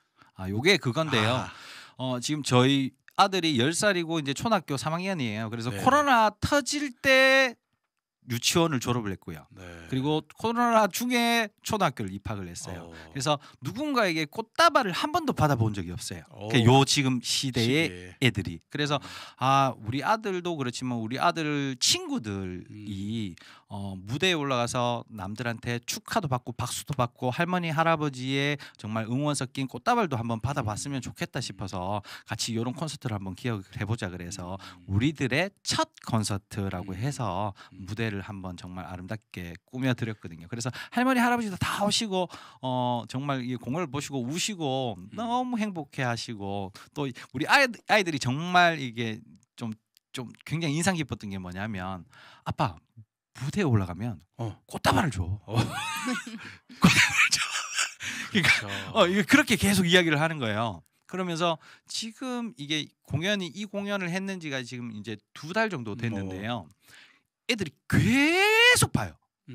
요게 그건데요. 지금 저희 아들이 10살이고 이제 초등학교 3학년이에요. 그래서 네. 코로나 터질 때 유치원을 졸업을 했고요. 네. 그리고 코로나 중에 초등학교를 입학을 했어요. 그래서 누군가에게 꽃다발을 한 번도 받아본 적이 없어요. 요 지금 시대의 애들이. 그래서 우리 아들도 그렇지만 우리 아들 친구들이 무대에 올라가서 남들한테 축하도 받고 박수도 받고 할머니 할아버지의 정말 응원 섞인 꽃다발도 한번 받아봤으면 좋겠다 싶어서 같이 이런 콘서트를 한번 기억을 해보자 그래서 우리들의 첫 콘서트라고 해서 무대를 한번 정말 아름답게 꾸며드렸거든요. 그래서 할머니 할아버지도 다 오시고 정말 이 공연을 보시고 우시고 너무 행복해하시고 또 우리 아이들이 정말 이게 좀 굉장히 인상 깊었던 게 뭐냐면 아빠 무대에 올라가면 꽃다발을 줘. 꽃다발을 줘. 그러니까 이게 그렇게 계속 이야기를 하는 거예요. 그러면서 지금 이게 이 공연을 했는지가 지금 이제 2달 정도 됐는데요. 애들이 계속 봐요.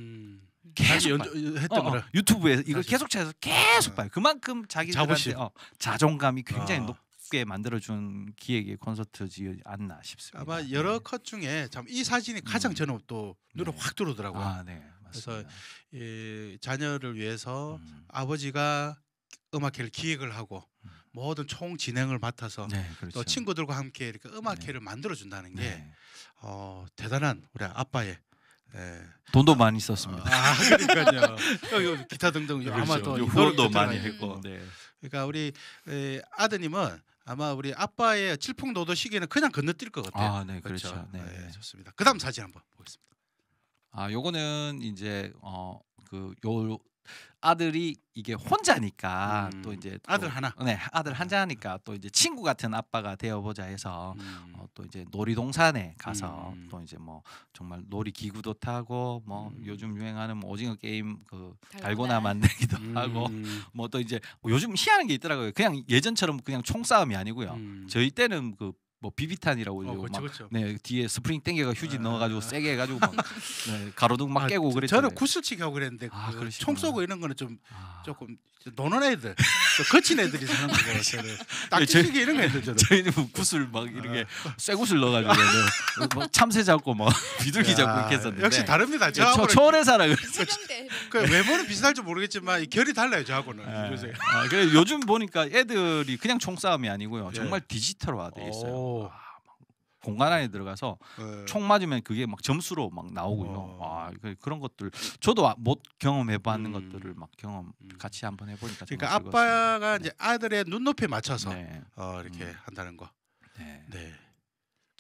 계속 봐요. 했던 거를 유튜브에 이걸 계속 찾아서 계속 봐요. 그만큼 자기들한테 자부심. 자존감이 굉장히 높게 만들어준 기획의 콘서트지 않나 싶습니다. 아마 여러 컷 중에 참 이 사진이 가장 저는 또 눈에 확 들어오더라고요. 네, 그래서 맞습니다. 이 자녀를 위해서 아버지가 음악회를 기획을 하고 모든 총 진행을 맡아서 네, 그렇죠. 또 친구들과 함께 이렇게 음악회를 만들어 준다는 게 네. 대단한 우리 아빠의 돈도 많이 썼습니다. 그러니까요. 여기 기타 등등 아마 또 후원도 많이 들어가 했고. 네. 그러니까 우리 아드님은 아마 우리 아빠의 질풍노도 시기에는 그냥 건너뛸 것 같아요. 네, 그렇죠. 네. 좋습니다. 그다음 사진 한번 보겠습니다. 요거는 이제 요 아들이 이게 혼자니까 또 이제 아들 하나. 네, 아들 한자니까 또 이제 친구 같은 아빠가 되어보자 해서 또 이제 놀이동산에 가서 또 이제 뭐 정말 놀이 기구도 타고 뭐 요즘 유행하는 뭐 오징어 게임 그 달고나 만들기도 하고 뭐 또 이제 요즘 희한한 게 있더라고요. 그냥 예전처럼 그냥 총싸움이 아니고요. 저희 때는 그 뭐 비비탄이라고 그렇죠. 네, 뒤에 스프링 땡겨가 휴지 넣어가지고 세게 해가지고 막 가로등 막 깨고 그랬잖아요. 저는 구슬치기 하고 그랬는데 그러시구나. 총 쏘고 이런 거는 좀 조금 노는 애들, 또 거친 애들이 하는 거고 저는 딱지치기 이런 거 했죠. 저희는 뭐 구슬 막 이렇게 쇠구슬 넣어가지고 막 참새 잡고 막 비둘기 잡고 이렇게 했었는데 역시 다릅니다. 초원에 살아 그래서 세병대 외모는 비슷할지 모르겠지만 이 결이 달라요 저하고는. 요새. 그래 요즘 보니까 애들이 그냥 총싸움이 아니고요. 정말 디지털화돼 있어요. 공간 안에 들어가서 총 맞으면 그게 막 점수로 막 나오고요. 그런 것들 저도 못 경험해봤는 것들을 막 경험 같이 한번 해보니까 그러니까 정말 아빠가 이제 아들의 눈높이에 맞춰서 네. 이렇게 한다는 거. 네. 네.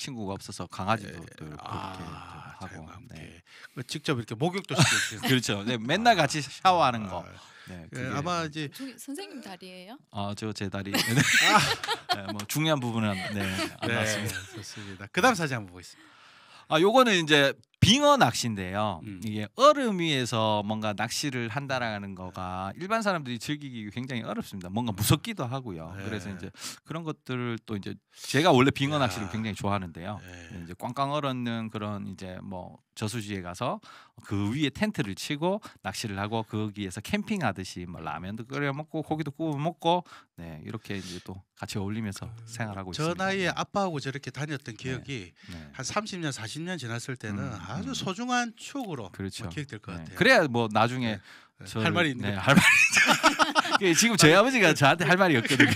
친구가 없어서 강아지도 또 이렇게 하고. 자연과 함께 네. 직접 이렇게 목욕도 시켜주시고. 그렇죠. 네, 맨날 같이 샤워하는 거. 네, 그 아마 이제 저기 선생님 다리예요? 저 제 다리 네, 뭐 중요한 부분은 안 나왔습니다. 좋습니다. 그다음 사진 한번 보겠습니다. 요거는 이제 빙어 낚시인데요. 음. 이게 얼음 위에서 뭔가 낚시를 한다라는 거가 일반 사람들이 즐기기 굉장히 어렵습니다. 뭔가 무섭기도 하고요. 네. 그래서 이제 그런 것들을 또 이제 제가 원래 빙어 야. 낚시를 굉장히 좋아하는데요. 네. 이제 꽝꽝 얼었는 그런 이제 뭐 저수지에 가서 그 위에 텐트를 치고 낚시를 하고 거기에서 캠핑하듯이 뭐 라면도 끓여 먹고 고기도 구워 먹고 네 이렇게 이제 또 같이 어울리면서 생활하고 저 있습니다. 나이에 아빠하고 저렇게 다녔던 기억이 네. 한 30년, 40년 지났을 때는 아주 음. 소중한 추억으로 그렇죠. 기억될 것 네. 같아요. 그래야 뭐 나중에 네. 저를- 할 말이 있는 네, 거죠. 할 말이 지금 저희 아버지가 저한테 할 말이 없거든요.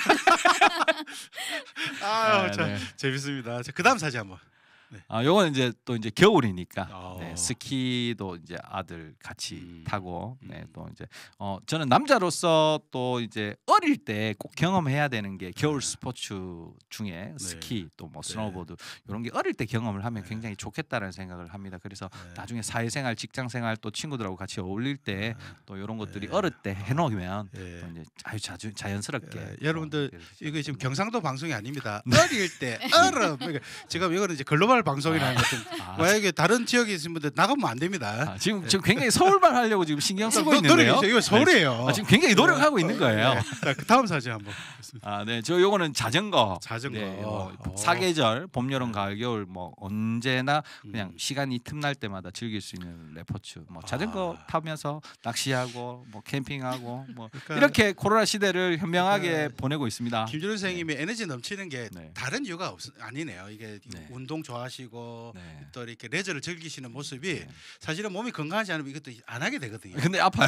아유, 네, 참 네. 재밌습니다. 자, 그다음 사진 한번. 요거는 이제 또 이제 겨울이니까 네, 어. 스키도 이제 아들 같이 타고 음. 네, 또 이제 저는 남자로서 또 이제 어릴 때 꼭 경험해야 되는 게 겨울 스포츠 중에 스키 또 뭐 네. 스노보드 이런 게 어릴 때 경험을 하면 네. 굉장히 좋겠다는 생각을 합니다. 그래서 네. 나중에 사회생활, 직장생활 또 친구들하고 같이 어울릴 때 또 이런 것들이 네. 어릴 때 해놓으면 예. 또 이제 아주 자연스럽게 여러분들 이렇게 이거 지금 경상도 방송이 아닙니다. 네. 어릴 때 얼음. 그러니까 지금 이거는 이제 글로벌 방송이라는 것 좀. 만약에 다른 지역에 있는 분들 나가면 안 됩니다. 지금 굉장히 서울말 하려고 지금 신경 쓰고 있는데요. 노력이죠. 이거 서울이에요. 지금 굉장히 노력하고 있는 거예요. 네. 자, 그 다음 사진 한번 보겠습니다. 네, 저 요거는 자전거. 자전거. 네, 어. 사계절, 봄, 여름, 가을, 겨울 뭐 언제나 그냥 음. 시간이 틈날 때마다 즐길 수 있는 레포츠. 뭐 자전거 아. 타면서 낚시하고 뭐 캠핑하고 뭐 그러니까 이렇게 코로나 시대를 현명하게 그러니까 보내고 있습니다. 김준호 선생님이 에너지 넘치는 게 네. 다른 이유가 아니네요. 이게 네. 운동 좋아하시고 네. 또 이렇게 레저를 즐기시는 모습이 네. 사실은 몸이 건강하지 않으면 이것도 안 하게 되거든요. 근데 아파요.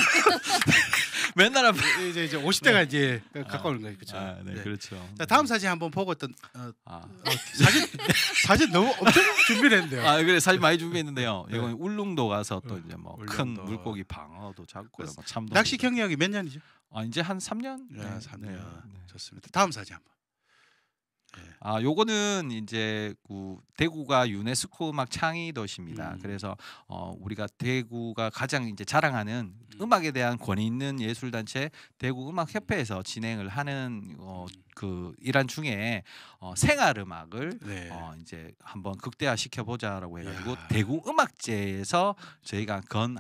맨날 아파요. 이제 50대가 이제 가까운 거예요, 그렇죠? 네, 네. 그렇죠. 자, 다음 사진 한번 보고 어떤 아. 사진 너무 엄청 준비를 했는데요. 그래 사진 많이 준비했는데요. 네. 이건 울릉도 가서 또 이제 뭐 큰 울릉도. 물고기 방어도 잡고 뭐 참돔. 낚시 경력이 몇 년이죠? 이제 한 3년? 네, 3년. 네. 좋습니다. 다음 사진 한번. 요거는 이제 대구가 유네스코 음악 창의 도시입니다. 음. 그래서 우리가 대구가 가장 이제 자랑하는 음악에 대한 권위 있는 예술 단체 대구 음악 협회에서 진행을 하는 그 일환 중에 생활 음악을 네. 이제 한번 극대화 시켜 보자라고 해 가지고 야. 대구 음악제에서 저희가 건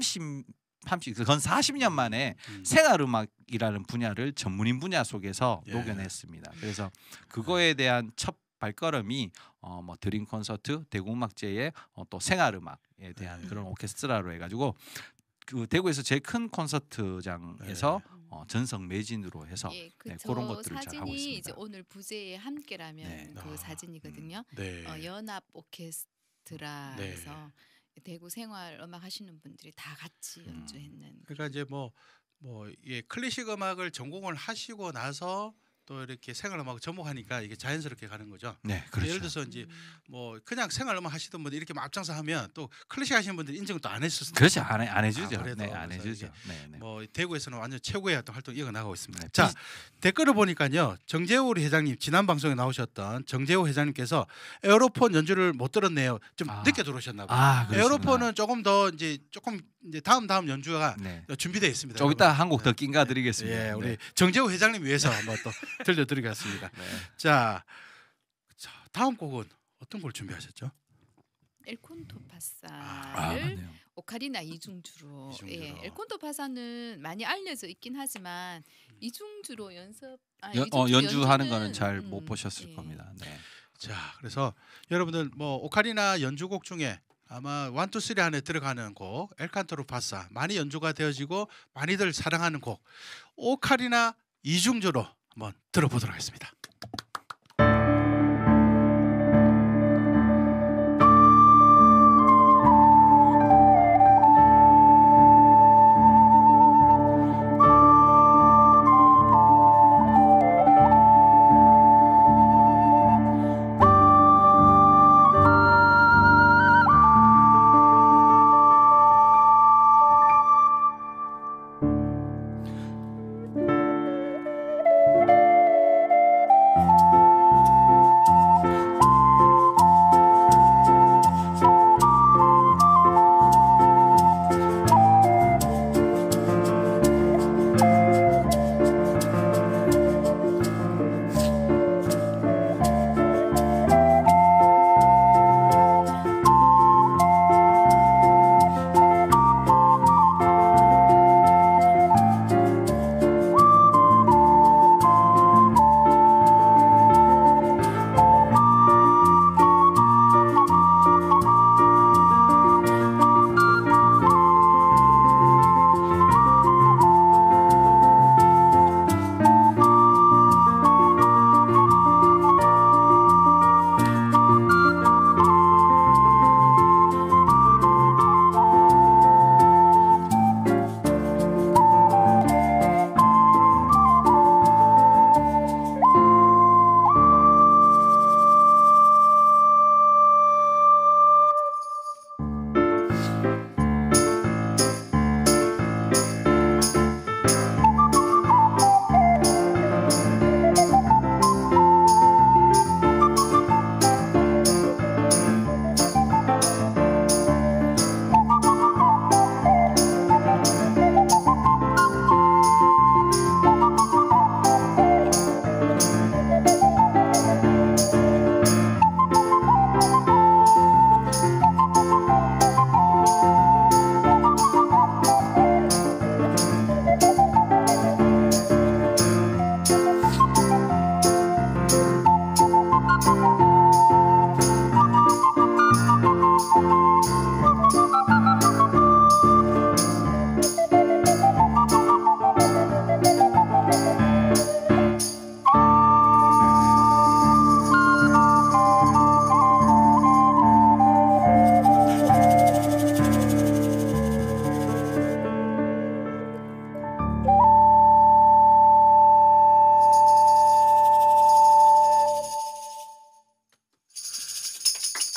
40년 만에 생활음악이라는 분야를 전문인 분야 속에서 예. 녹여냈습니다. 그래서 그거에 대한 첫 발걸음이 뭐 드림 콘서트 대구음악제의 또 생활음악에 대한 예. 그런 오케스트라로 해가지고 그 대구에서 제일 큰 콘서트장에서 전성 매진으로 해서 예, 네, 저 그런 것들을 잘 하고 사진이 있습니다. 이제 오늘 부제에 함께라면 네. 그 사진이거든요. 네. 연합 오케스트라에서 대구 생활 음악 하시는 분들이 다 같이 연주했는. 그러니까 이제 뭐 이게 클래식 음악을 전공을 하시고 나서 또 이렇게 생활 음악을 접목하니까 이게 자연스럽게 가는 거죠. 네, 그렇죠. 예를 들어서 이제 뭐 그냥 생활 음악 하시던 분들 이렇게 막 앞장서 하면 또 클래식 하시는 분들 인정을 또 안 했을 수도 그렇지 있고. 안 해주죠. 그래도 네, 안 그래서 해주죠. 이게 네, 네. 뭐 대구에서는 완전 최고의 어떤 활동 이어가 나가고 있습니다. 네, 자, 댓글을 보니까요. 정재호 우리 회장님 지난 방송에 나오셨던 정재호 회장님께서 에어로폰 연주를 못 들었네요. 좀 늦게 들어오셨나 봐요. 그렇구나. 에어로폰은 조금 다음 연주가 네. 준비되어 있습니다. 좀 이따 한 곡 더 낀가 드리겠습니다. 예, 우리 네. 정재호 회장님 위해서 한번 또 들려드리겠습니다. 네. 자, 다음 곡은 어떤 걸 준비하셨죠? 엘콘토 파사를 맞네요. 오카리나 이중주로. 이중주로. 예, 엘콘토 파사는 많이 알려져 있긴 하지만 이중주로 연주하는 거는 잘 못 음, 보셨을 예. 겁니다. 네. 자, 그래서 여러분들 뭐 오카리나 연주곡 중에 아마 1, 2, 3 안에 들어가는 곡 엘칸토르 파사 많이 연주가 되어지고 많이들 사랑하는 곡 오카리나 이중주로 한번 들어보도록 하겠습니다.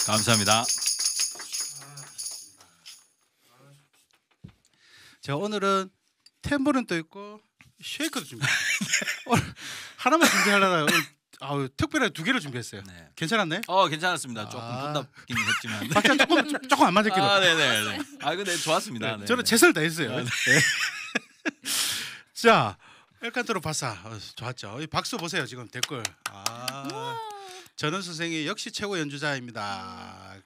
감사합니다. 제가 오늘은 탬버린도 있고 쉐이크도 준비했어요. 오늘 하나만 준비하려다가 오늘 특별하게 2개를 준비했어요. 네. 괜찮았나요? 괜찮았습니다. 조금 돈답긴 했지만. 박자 조금 안 맞았기도. 네네. 근데 좋았습니다. 네, 저는 네. 최선을 다했어요. 네. 자, 엘칸토로 바사 좋았죠. 이 박수 보세요 지금 댓글. 전원 선생이 역시 최고 연주자입니다.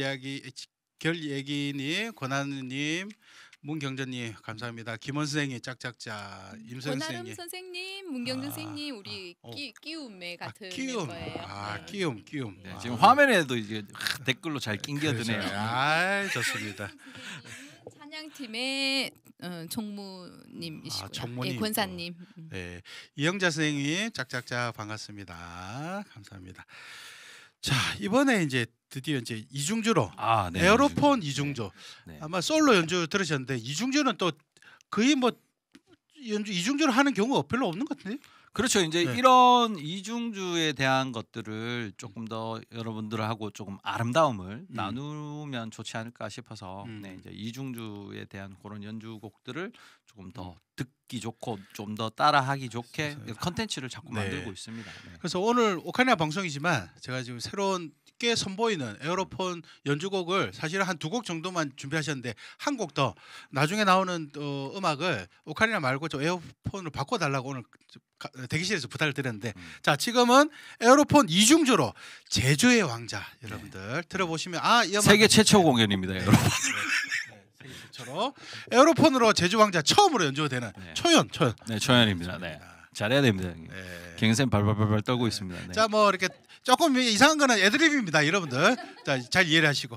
결예기님, 권한님, 문경전님 감사합니다. 김원 선생이 짝짝짝, 임선 권아름 선생님. 선생님, 문경준 선생님 우리 끼움에 같은 끼움. 거예요. 끼움. 네, 지금 화면에도 이제 댓글로 잘 낑겨드네요. 그렇죠. 좋습니다. 찬양팀의 총무님이시고요. 총무님. 예, 권사님. 네, 이영자 선생님 짝짝짝 반갑습니다. 감사합니다. 자, 이번에 이제 드디어 이제 이중주로 네. 에어로폰 이중주. 네. 아마 솔로 연주 들으셨는데 이중주는 또 거의 뭐 연주 이중주를 하는 경우가 별로 없는 것 같은데요. 그렇죠. 이제 네. 이런 이중주에 대한 것들을 조금 더 여러분들하고 조금 아름다움을 나누면 좋지 않을까 싶어서 네, 이제 이중주에 대한 그런 연주곡들을 조금 더 듣기 좋고 좀 더 따라하기 좋게 컨텐츠를 자꾸 네. 만들고 있습니다. 네. 그래서 오늘 오카리나 방송이지만 제가 지금 새로운 꽤 선보이는 에어로폰 연주곡을 사실은 한 2곡 정도만 준비하셨는데 한 곡 더 나중에 나오는 음악을 오카리나 말고 좀 에어폰으로 바꿔달라고 오늘 대기실에서 부탁을 드렸는데 자, 지금은 에어로폰 이중주로 제주의 왕자 여러분들 들어보시면 이 음악 세계 최초 공연입니다, 여러분. 세계 최초로 에어로폰으로 제주 왕자 처음으로 연주가 되는 네. 초연. 네, 초연입니다. 네. 잘해야 됩니다. 형님. 네. 갱생 발발발발 떨고 있습니다. 네. 자, 뭐 이렇게 조금 이상한 거는 애드립입니다, 여러분들. 자, 잘 이해를 하시고.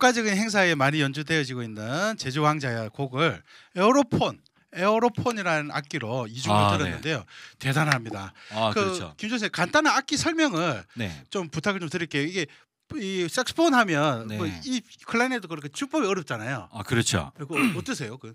국가적인 행사에 많이 연주되어지고 있는 제주왕자의 곡을 에어로폰이라는 악기로 이중을 아, 들었는데요. 대단합니다. 아, 그 그렇죠. 김 선생 간단한 악기 설명을 네. 좀 부탁을 좀 드릴게요. 이게 이 색소폰 하면 네. 뭐 이 클라리넷도 그렇게 주법이 어렵잖아요. 아, 그렇죠. 그거 어떠세요? 그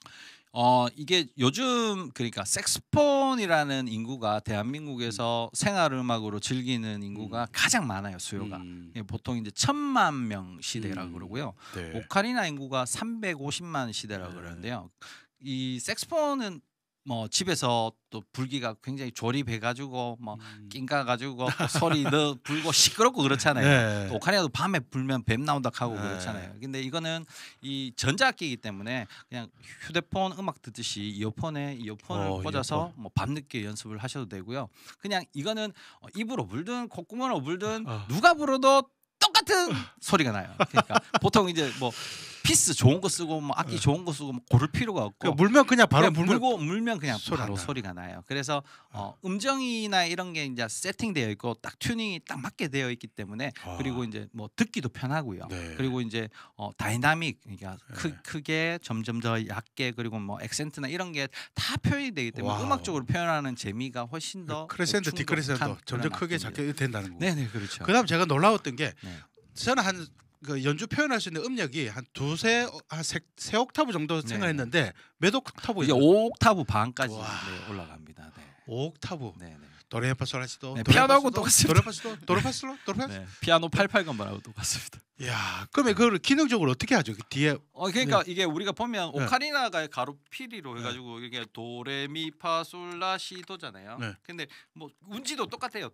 이게 요즘 그러니까 색스폰이라는 인구가 대한민국에서 생활 음악으로 즐기는 인구가 가장 많아요, 수요가. 예, 보통 이제 1,000만 명 시대라고 그러고요. 네. 오카리나 인구가 350만 시대라고 그러는데요. 이 색스폰은 뭐 집에서 또 불기가 굉장히 조립해가지고 뭐 낑가가지고 또 소리 넣어 불고 시끄럽고 그렇잖아요. 네. 또 오카리나도 밤에 불면 뱀 나온다 하고 네. 그렇잖아요. 근데 이거는 이 전자악기이기 때문에 그냥 휴대폰 음악 듣듯이 이어폰을 꽂아서 뭐 밤늦게 연습을 하셔도 되고요. 그냥 이거는 입으로 불든 콧구멍으로 불든 누가 불어도 똑같은 소리가 나요. 그러니까 보통 이제 뭐 피스 좋은 거 쓰고 뭐 악기 좋은 거 쓰고 뭐 고를 필요가 없고 물면 그냥 바로 그냥 물면 그냥 소리가 바로 나요. 소리가 나요. 그래서 음정이나 이런 게 이제 세팅되어 있고 딱 튜닝이 딱 맞게 되어 있기 때문에 그리고 이제 뭐 듣기도 편하고요. 네. 그리고 이제 다이나믹 그러니까 크게 점점 더 얇게 그리고 뭐 액센트나 이런 게 다 표현이 되기 때문에 와우. 음악적으로 표현하는 재미가 훨씬 더 크레센도 충족한 디크레센도 점점 그런 크게 악기입니다. 작게 된다는 거고. 네네 그렇죠. 그다음 제가 놀라웠던 게 네. 저는 한 그 연주 표현할 수 있는 음력이 한 세 옥타브 정도 생각했는데 몇 옥타브? 이제 5옥타브 반까지 와. 네, 올라갑니다. 네. 5옥타브. 네, 네. 도레미파솔라시도. 네, 피아노하고 똑같습니다. 도레파솔로. 네. 피아노 88건반하고 똑같습니다. 야, 그러면 그걸 기능적으로 어떻게 하죠? 그 뒤에 그러니까 이게 우리가 보면 네. 오카리나가 가로 피리로 해가지고 이게 도레미파솔라시도잖아요. 네. 근데 뭐 운지도 똑같아요.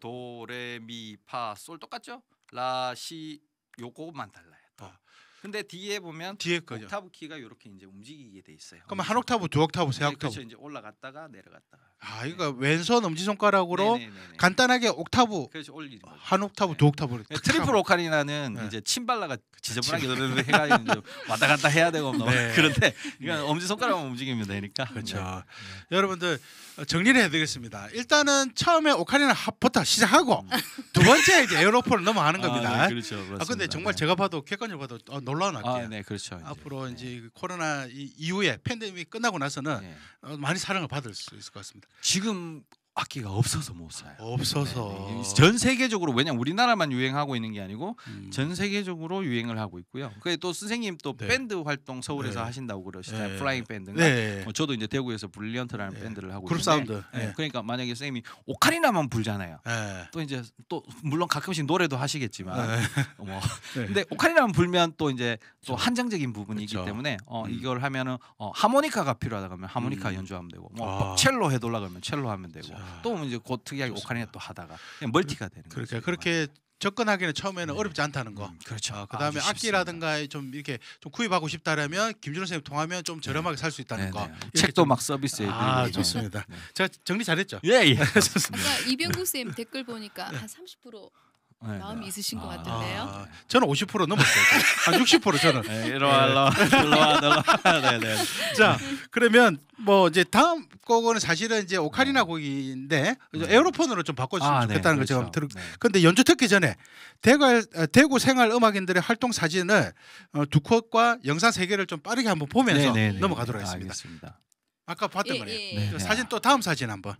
도레미파솔 똑같죠? 라시 요거만 달라요. 근데 뒤에 보면 뒤에 거죠. 옥타브 키가 이렇게 이제 움직이게 돼 있어요. 그러면 한 옥타브, 두 옥타브, 세 네, 옥타브. 그렇죠. 이제 올라갔다가 내려갔다가. 아, 이거 왼손 엄지 손가락으로 네네네네. 간단하게 옥타브 그래서 올리는 거죠. 한 옥타브, 네. 두 옥타브를 네, 트리플 오카리나는 네. 이제 침발라가 지저분하게 노래를 해가지고 이제 왔다 갔다 해야 되고 뭐 네. 그런데 이건 엄지 손가락만 움직이면 되니까. 그렇죠. 네. 여러분들 정리를 해드리겠습니다. 일단은 처음에 오카리나 합부터 시작하고 두 번째 이제 에어로폰을 넘어가는 겁니다. 네, 그렇죠. 그렇습니다. 근데 정말 네. 제가 봐도 객관적으로 봐도 놀라운 악기예요. 네, 그렇죠. 앞으로 네. 이제 코로나 이후에 팬데믹 끝나고 나서는 네. 많이 사랑을 받을 수 있을 것 같습니다. 지금 악기가 없어서 못 사요. 없어서 네, 네. 전 세계적으로 왜냐면 우리나라만 유행하고 있는 게 아니고 전 전 세계적으로 유행을 하고 있고요. 그게 또 선생님 또 네. 밴드 활동 서울에서 네. 하신다고 그러시잖아요. 네. 플라잉 밴드인가? 네. 저도 이제 대구에서 브릴리언트라는 네. 밴드를 하고 그룹 있는데 사운드. 네. 네. 그러니까 만약에 선생님이 오카리나만 불잖아요. 네. 또 이제 또 물론 가끔씩 노래도 하시겠지만 네. 뭐 네. 근데 오카리나만 불면 또 이제 또 한정적인 부분이기 그렇죠. 때문에 이걸 하면은 하모니카가 필요하다 그러면 하모니카 연주하면 되고 뭐 첼로 해달라 그러면 첼로 하면 되고 자. 또 이제 곧 특이하게 오카리나 또 하다가 그냥 멀티가 되는 거죠. 그렇게 그렇게 접근하기는 처음에는 어렵지 않다는 거. 그렇죠. 그다음에 아주 악기라든가 좀 이렇게 좀 구입하고 싶다라면 김준호 선생님 통하면 좀 저렴하게 살 수 있다는 거. 네네. 이렇게 책도 좀- 막 서비스해 드리고 아, 좋습니다. 네. 제가 정리 잘했죠? 예 예. 아까 이병국 쌤 댓글 보니까 한 30% 네, 마음이 네. 있으신 것 아. 같은데요. 아, 저는 50% 넘었어요. 한 60% 저는. 네, 이리와 일로와 네네. 자, 그러면 뭐 이제 다음 곡은 사실은 이제 오카리나 곡인데 에어로폰으로 좀 바꿔주시면 좋겠다는 걸 제가 들었. 근데 연주 듣기 전에 대구 생활 음악인들의 활동 사진을 두 컷과 영상 세 개를 좀 빠르게 한번 보면서 넘어가도록 하겠습니다. 알겠습니다. 아까 봤던 예, 거네요. 예. 네. 그 사진 또 다음 사진 한번.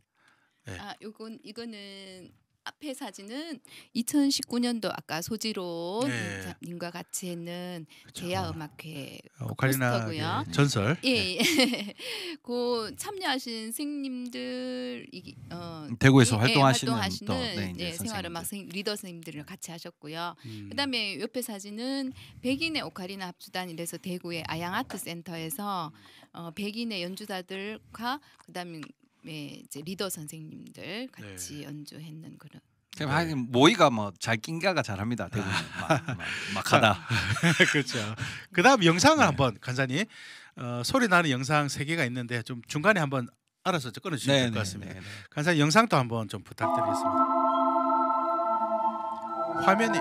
이거는 앞에 사진은 2019년도 아까 소지로 네. 님과 같이 했는 그렇죠. 제야 음악회 오카리나 포스터고요. 전설. 예, 그 참여하신 선생님들 대구에서 예, 활동하시는 활동하시는 또, 네, 이제 생활음악 리더 선생님들을 같이 하셨고요. 음. 그다음에 옆에 사진은 백인의 오카리나 합주단 이래서 대구의 아양아트 센터에서 백인의 연주자들과 그다음에 이제 리더 선생님들 같이 연주했는 그런. 하여튼 모이가 뭐 잘 낀가가 잘합니다. 대구는 막 하다. 그렇죠. 그다음 영상을 한번 간단히 소리 나는 영상 세 개가 있는데 좀 중간에 한번 알아서 끊어주시면 될 것 같습니다. 간단히 영상도 한번 좀 부탁드리겠습니다. 화면이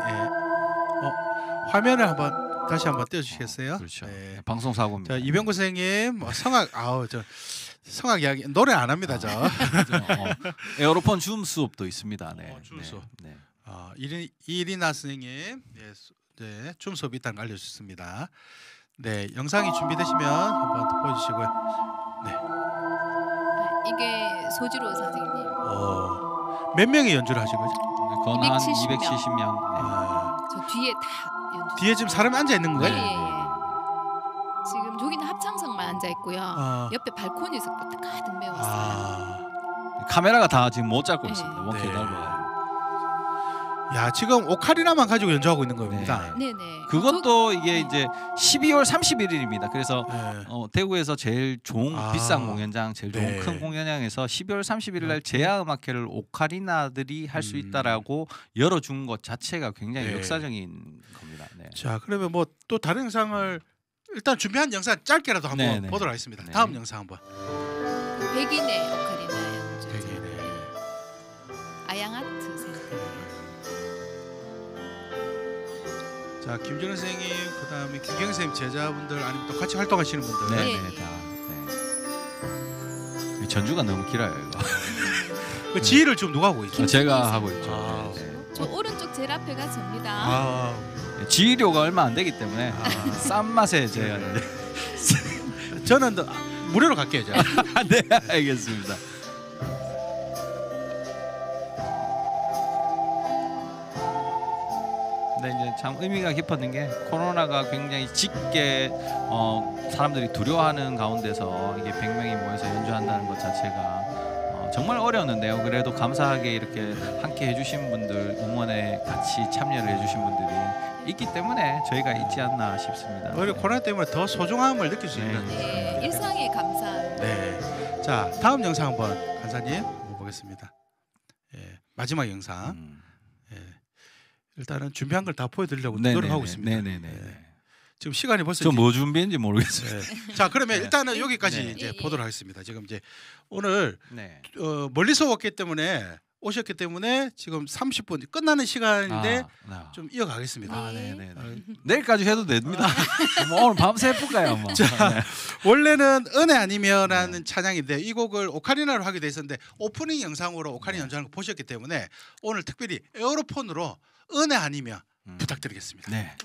화면을 한번 다시 한번 띄워주시겠어요? 그렇죠. 네. 방송 사고입니다. 자 이병구 선생님 성악 저 성악 이야기 노래 안 합니다 저. 에어로폰 줌 수업도 있습니다. 네. 줌 수업. 네. 이리나 선생님 네, 줌 수업이 있다는 걸 알려주셨습니다. 네, 영상이 준비되시면 한번 더 보여주시고요. 네, 이게 소지로 선생님. 몇 명이 연주를 하신 거죠? 거의 한 270 명. 270명. 아, 저 뒤에 다 연주. 뒤에 지금 사람이 앉아 있는 예, 건가요? 예, 예. 지금 저기는 합창석만 앉아 있고요. 아. 옆에 발코니석도 다 가득 메웠어요. 아, 카메라가 다 지금 못 잡고 있습니다. 네. 원격이 네. 넓어요. 야, 지금 오카리나만 가지고 연주하고 있는 겁니다. 네. 네네. 그것도 이게 이제 12월 31일입니다. 그래서 네. 대구에서 제일 좋은 아. 비싼 공연장, 제일 좋은 네. 큰 공연장에서 12월 31일 날 제야음악회를 오카리나들이 할 수 있다라고 열어준 것 자체가 굉장히 네. 역사적인 겁니다. 네. 자, 그러면 뭐 또 다른 영상을 일단 준비한 영상 짧게라도 한번 네, 네. 보도록 하겠습니다. 네. 다음 영상 한번. 백인의 오카리나 연주. 백인의. 아양아트 센터. 자, 김준호 선생님, 그다음에 김경 선생님 제자분들 아니면 또 같이 활동하시는 분들. 네, 네, 네, 예. 다. 네. 전주가 너무 길어요, 이거. 그 지휘를 지금 누가 하고 있죠? 제가 하고 있죠. 아. 네, 네. 저 오른쪽 제일 앞에가 접니다. 아, 지휘료가 얼마 안 되기 때문에 싼 맛에 제가 저는 무료로 갈게요, 제가. 네, 알겠습니다. 근데 이제 참 의미가 깊었는 게 코로나가 굉장히 짙게 사람들이 두려워하는 가운데서 이게 100명이 모여서 연주한다는 것 자체가 정말 어려웠는데요. 그래도 감사하게 이렇게 함께 해주신 분들, 응원에 같이 참여를 해주신 분들이 있기 때문에 저희가 있지 않나 싶습니다. 오히려 코로나 때문에 더 소중함을 느낄 수 네. 있는. 네, 일상에 감사합니다. 네. 자, 다음 영상 한번 간사님 한번 보겠습니다. 예, 마지막 영상. 예, 일단은 준비한 걸 다 보여드리려고 노력하고 있습니다. 네네네. 예. 지금 시간이 벌써 저 뭐 준비했는지 모르겠어요. 예. 자, 그러면 네. 일단은 여기까지 네. 이제 예, 예. 보도록 하겠습니다. 지금 이제 오늘 네. 멀리서 왔기 때문에 오셨기 때문에 지금 30분 끝나는 시간인데 좀 이어가겠습니다. 아, 네. 네네. 내일까지 해도 됩니다. 뭐 오늘 밤새 해볼까요? 뭐. 자, 네. 원래는 은혜 아니면라는 찬양인데 이 곡을 오카리나로 하게 돼 있었는데 오프닝 영상으로 오카리나 연주하는 거 보셨기 때문에 오늘 특별히 에어로폰으로 은혜 아니면 부탁드리겠습니다. 네.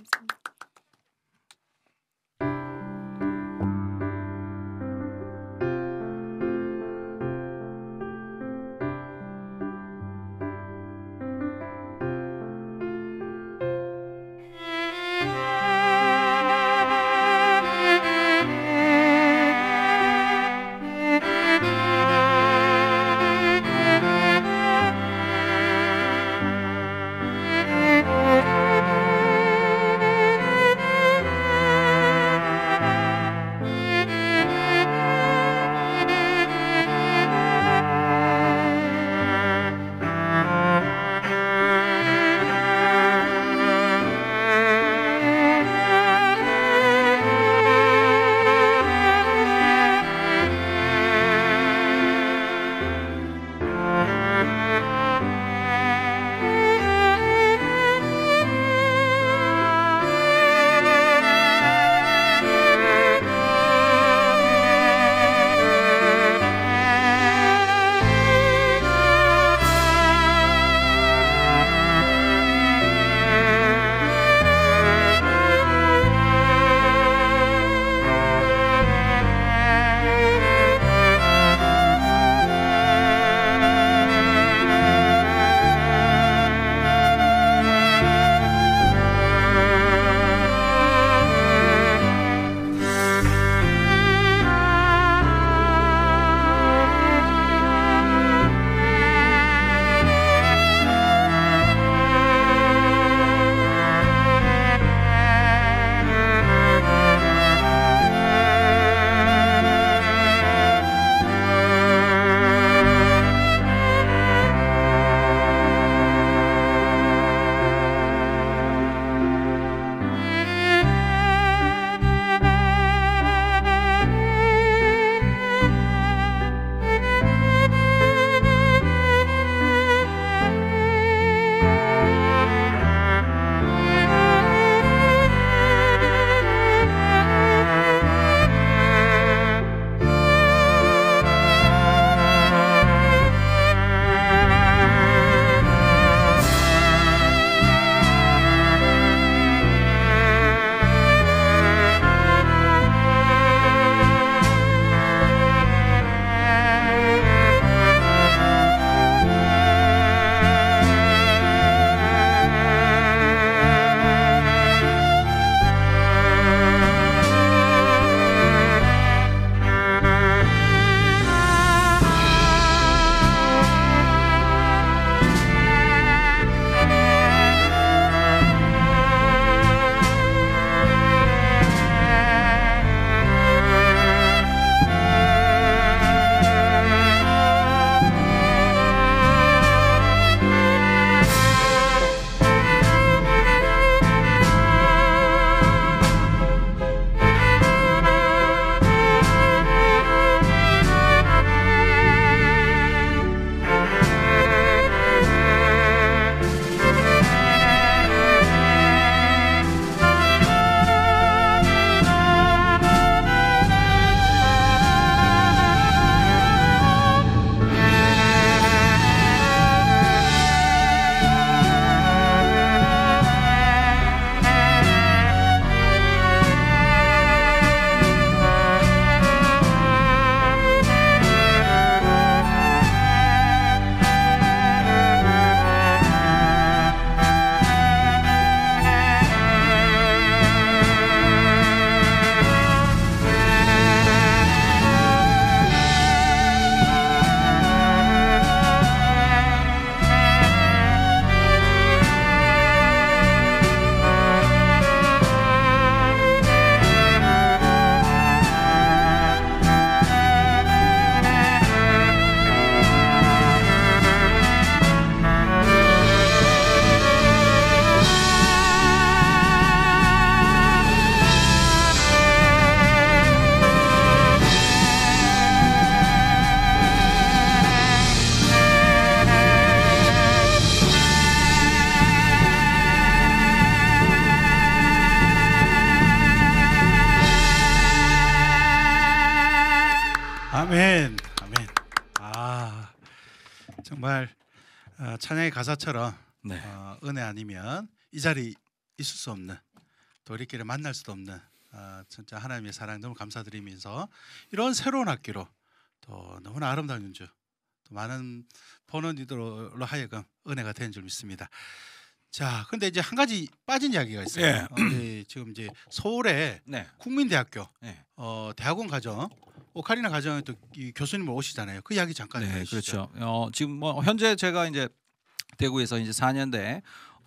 정말 찬양의 가사처럼 네. 은혜 아니면 이 자리 있을 수 없는 또 우리끼리 만날 수도 없는 진짜 하나님의 사랑 너무 감사드리면서 이런 새로운 학기로 또 너무나 아름다운 연주 또 많은 보는 이들로 하여금 은혜가 된 줄 믿습니다. 자, 근데 이제 한 가지 빠진 이야기가 있어요. 예. 지금 이제 서울의 네. 국민대학교 네. 대학원 과정 오카리나 과정에 또 이 교수님 오시잖아요. 그 이야기 잠깐 네, 해주시죠. 그렇죠. 지금 뭐 현재 제가 이제 대구에서 이제 4년대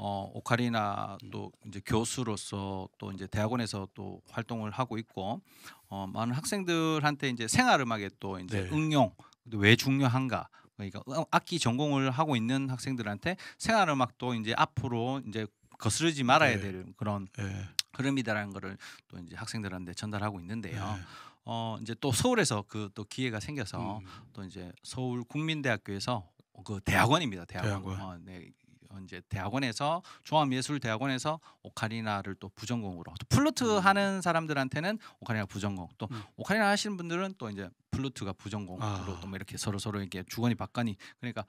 오카리나 또 이제 교수로서 또 이제 대학원에서 또 활동을 하고 있고 많은 학생들한테 이제 생활음악의 또 이제 네. 응용 왜 중요한가 그러니까 악기 전공을 하고 있는 학생들한테 생활음악도 이제 앞으로 이제 거스르지 말아야 네. 될 그런 네. 흐름이다라는 거를 또 이제 학생들한테 전달하고 있는데요. 네. 이제 또 서울에서 그 또 기회가 생겨서 또 이제 서울 국민대학교에서 그 대학원입니다. 대학원. 대학원. 네. 이제 대학원에서 종합예술대학원에서 오카리나를 또 부전공으로 또 플루트 하는 사람들한테는 오카리나 부전공 또 오카리나 하시는 분들은 또 이제 플루트가 부전공으로 또 뭐 이렇게 서로 이렇게 주거니 받거니 그러니까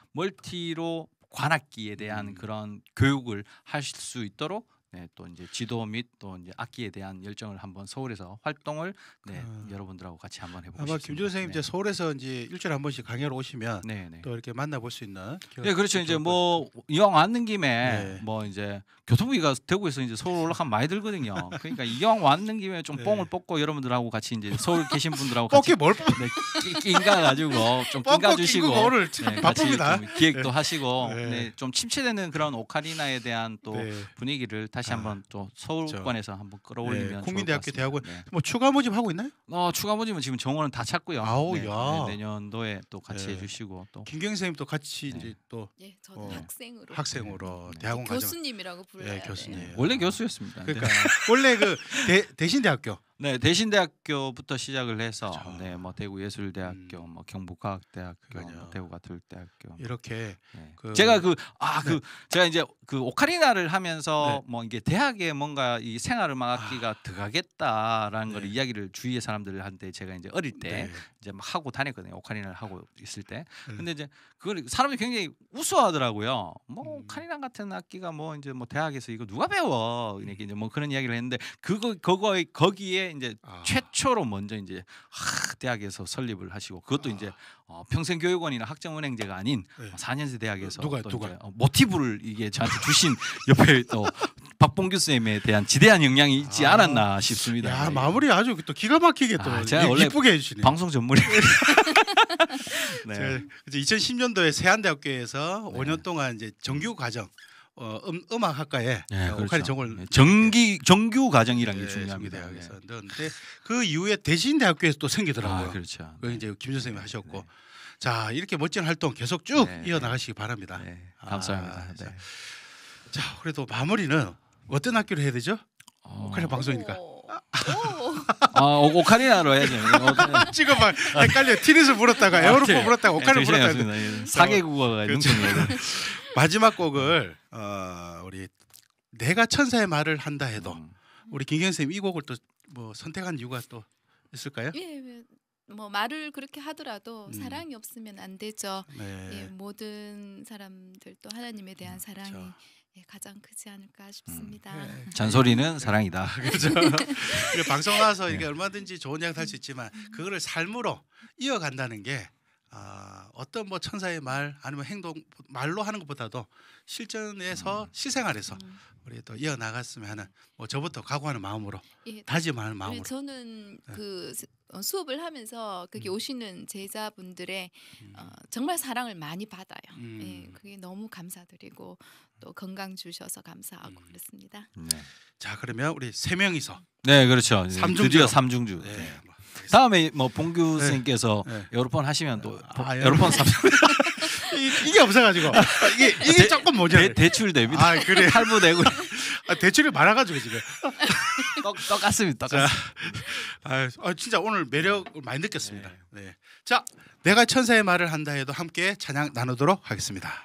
멀티로 관악기에 대한 그런 교육을 하실 수 있도록 네, 또 이제 지도 및 또 이제 악기에 대한 열정을 한번 서울에서 활동을 네, 여러분들하고 같이 한번 해보고 아마 싶습니다. 김준호 선생님 네. 이제 서울에서 이제 일주일에 한 번씩 강연을 오시면 네, 네. 또 이렇게 만나볼 수 있는 네, 그렇죠. 이제 뭐 이왕 왔는 김에 네. 뭐 이제 교통비가 대구에서 이제 서울 올라가면 많이 들거든요. 그러니까 이왕 왔는 김에 좀 네. 뽕을 뽑고 여러분들하고 같이 이제 서울 계신 분들하고 뽑기 같이 뭘 네, 낑가 가지고 좀 낑가 뻑뻑 주시고 끼고 오늘 참 같이 바쁩니다. 좀 기획도 하시고 네. 네, 좀 침체되는 그런 오카리나에 대한 또 네. 분위기를 다시 한번 또 서울권에서 한번 끌어올리면 네, 국민대학교 좋을 것 대학원 같습니다. 네. 뭐 추가 모집 하고 있나요? 추가 모집은 지금 정원은 다 찼고요. 아우, 네, 야. 네, 내년도에 또 같이 네. 해주시고 또 김경 선생님 또 같이 네. 이제 또 예, 저는 학생으로 학생으로 네. 대학원 과정 교수님이라고 불러요. 네, 교수님. 원래 교수였습니다. 그러니까 원래 그 대신대학교 네, 대신대학교부터 시작을 해서 그렇죠. 네, 뭐 대구예술대학교, 뭐 경북과학대학교, 그러니까요. 뭐 대구가톨대학교. 이렇게 네. 그- 제가 네. 제가 이제 그 오카리나를 하면서 네. 뭐 이게 대학에 뭔가 이 생활음악 악기가 들어가겠다라는 네. 걸 이야기를 주위의 사람들한테 제가 이제 어릴 때 네. 이제 막 하고 다녔거든요. 오카리나를 하고 있을 때. 네. 근데 이제 그걸 사람들이 굉장히 우스워하더라고요. 뭐 오카리나 같은 악기가 뭐 이제 뭐 대학에서 이거 누가 배워? 이렇게 이제 뭐 그런 이야기를 했는데 거기에 이제 최초로 먼저 이제 대학에서 설립을 하시고 그것도 이제 평생교육원이나 학점은행제가 아닌 네. 4년제 대학에서 누가? 또 이제 모티브를 이게 저한테 주신 옆에 또 박봉규 쌤에 대한 지대한 영향이 있지 않았나 싶습니다. 야, 네. 마무리 아주 또 기가 막히게 또 제가 원래 이쁘게 해주시네요. 방송 전문이. 네. 제가 이제 2010년도에 세안대학교에서 네. 5년 동안 이제 정규 과정 음악학과에 네, 오카리 그렇죠. 전공을 네, 정규 과정이라는 게 중요합니다. 대학에서 넣었는데 그 이후에 대신대학교에서 또 생기더라고요. 그렇죠. 그 이제 김준 선생님이 네, 하셨고 네. 자 이렇게 멋진 활동 계속 쭉 네, 이어나가시기 바랍니다. 네, 감사합니다. 아, 네. 자 그래도 마무리는 어떤 학교로 해야 되죠? 오카리 방송이니까 오카리나로 해야죠. 지금 막 헷갈려. 티넷을 물었다가 에어로포 물었다가 오카리 물었다가 사개국어가 그렇죠. 능통이에요. 마지막 곡을 우리 내가 천사의 말을 한다 해도 우리 김경 선생님 이 곡을 또 뭐 선택한 이유가 또 있을까요? 예, 뭐 말을 그렇게 하더라도 음. 사랑이 없으면 안 되죠. 네. 예, 모든 사람들 또 하나님에 대한 사랑이 그렇죠. 예, 가장 크지 않을까 싶습니다. 네. 잔소리는 사랑이다. 그렇죠. 이게 방송 나와서 이게 얼마든지 좋은 이야기 할 수 있지만 그거를 삶으로 이어간다는 게 어떤 뭐 천사의 말 아니면 행동 말로 하는 것보다도 실전에서 실생활에서 우리 또 이어 나갔으면 하는 뭐 저부터 각오하는 마음으로 예, 다짐하는 마음으로 저는 네. 그 수업을 하면서 거기 오시는 제자분들의 정말 사랑을 많이 받아요. 예, 그게 너무 감사드리고 또 건강 주셔서 감사하고 그렇습니다. 자 그러면 우리 세 명이서 네, 그렇죠. 삼중주. 드디어 삼중주. 네. 네. 뭐 다음에 뭐 봉규 네. 선생님께서 네. 여러번 하시면 또 아, 여러번 이게 없어가지고 이게 조금 모자라. 대출됩니다. 아 그래. 할부되고 대출이 많아가지고 지금. 똑같습니다. 자, 진짜 오늘 매력을 많이 느꼈습니다. 네. 자, 내가 천사의 말을 한다 해도 함께 찬양 나누도록 하겠습니다.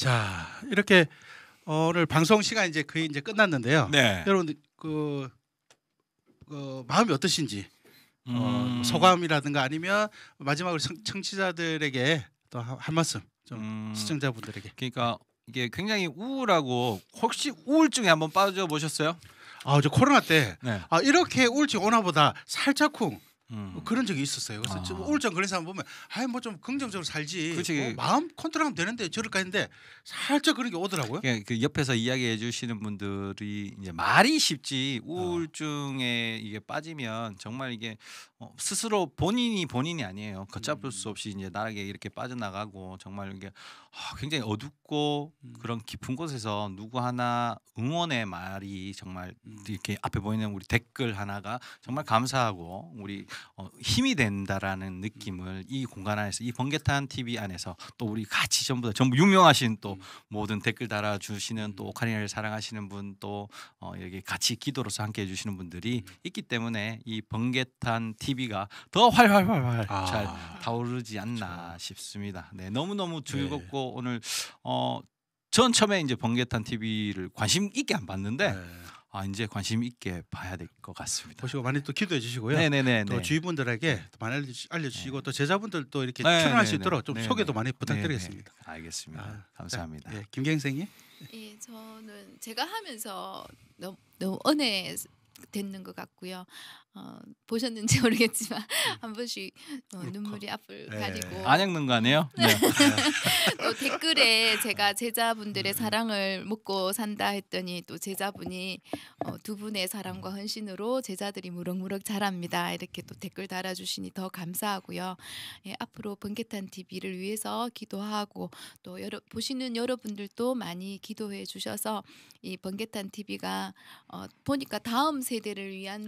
자, 이렇게 오늘 방송 시간 이제 거의 이제 끝났는데요. 네. 여러분 마음이 어떠신지 소감이라든가 아니면 마지막으로 청취자들에게 또 한 말씀 좀 시청자분들에게. 그러니까 이게 굉장히 우울하고 혹시 우울증에 한번 빠져 보셨어요? 저 코로나 때 네. 이렇게 우울증 오나보다 살짝쿵 그런 적이 있었어요. 그래서 좀 아. 우울증 걸린 사람 보면 뭐 좀 긍정적으로 살지. 그치. 마음 컨트롤하면 되는데 저럴까 했는데 살짝 그런 게 오더라고요. 그 옆에서 이야기해 주시는 분들이 이제 말이 쉽지 우울증에 이게 빠지면 정말 이게 스스로 본인이 아니에요. 걷잡을 수 없이 이제 나락에 이렇게 빠져나가고 정말 이게 굉장히 어둡고 그런 깊은 곳에서 누구 하나 응원의 말이 정말 이렇게 앞에 보이는 우리 댓글 하나가 정말 감사하고 우리 힘이 된다라는 느낌을 이 공간 안에서 이 번개탄 TV 안에서 또 우리 같이 전부 유명하신 또 모든 댓글 달아주시는 또 오카리나를 사랑하시는 분 또 여기 같이 기도로서 함께 해주시는 분들이 있기 때문에 이 번개탄 TV가 더 활활 잘 타오르지 않나 싶습니다. 네, 너무너무 즐겁고 오늘 전 처음에 이제 번개탄 TV를 관심 있게 안 봤는데 이제 관심 있게 봐야 될 것 같습니다. 보시고 많이 또 기도해 주시고요. 네네네. 또 주위분들에게 많이 알려주시고 또 제자분들도 이렇게 네, 출연할 네, 수 있도록 네, 좀 네, 소개도 네. 많이 부탁드리겠습니다. 네네. 알겠습니다. 감사합니다. 자, 김경 선생님. 예, 저는 제가 하면서 너무 은혜 됐는 것 같고요. 보셨는지 모르겠지만 한 번씩 눈물이 앞을 네. 가리고 안 읽는 거 아니에요? 네. 또 댓글에 제가 제자분들의 사랑을 먹고 산다 했더니 또 제자분이 두 분의 사랑과 헌신으로 제자들이 무럭무럭 자랍니다. 이렇게 또 댓글 달아주시니 더 감사하고요. 예, 앞으로 번개탄 TV를 위해서 기도하고 또 보시는 여러분들도 많이 기도해 주셔서 이 번개탄 TV가 보니까 다음 세대를 위한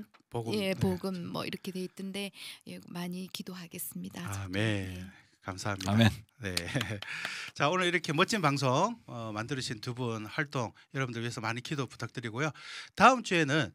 복음 뭐 이렇게 돼 있던데 많이 기도하겠습니다. 아멘. 네. 감사합니다. 아멘. 네. 자, 오늘 이렇게 멋진 방송 만들어주신 두 분 활동 여러분들 위해서 많이 기도 부탁드리고요. 다음 주에는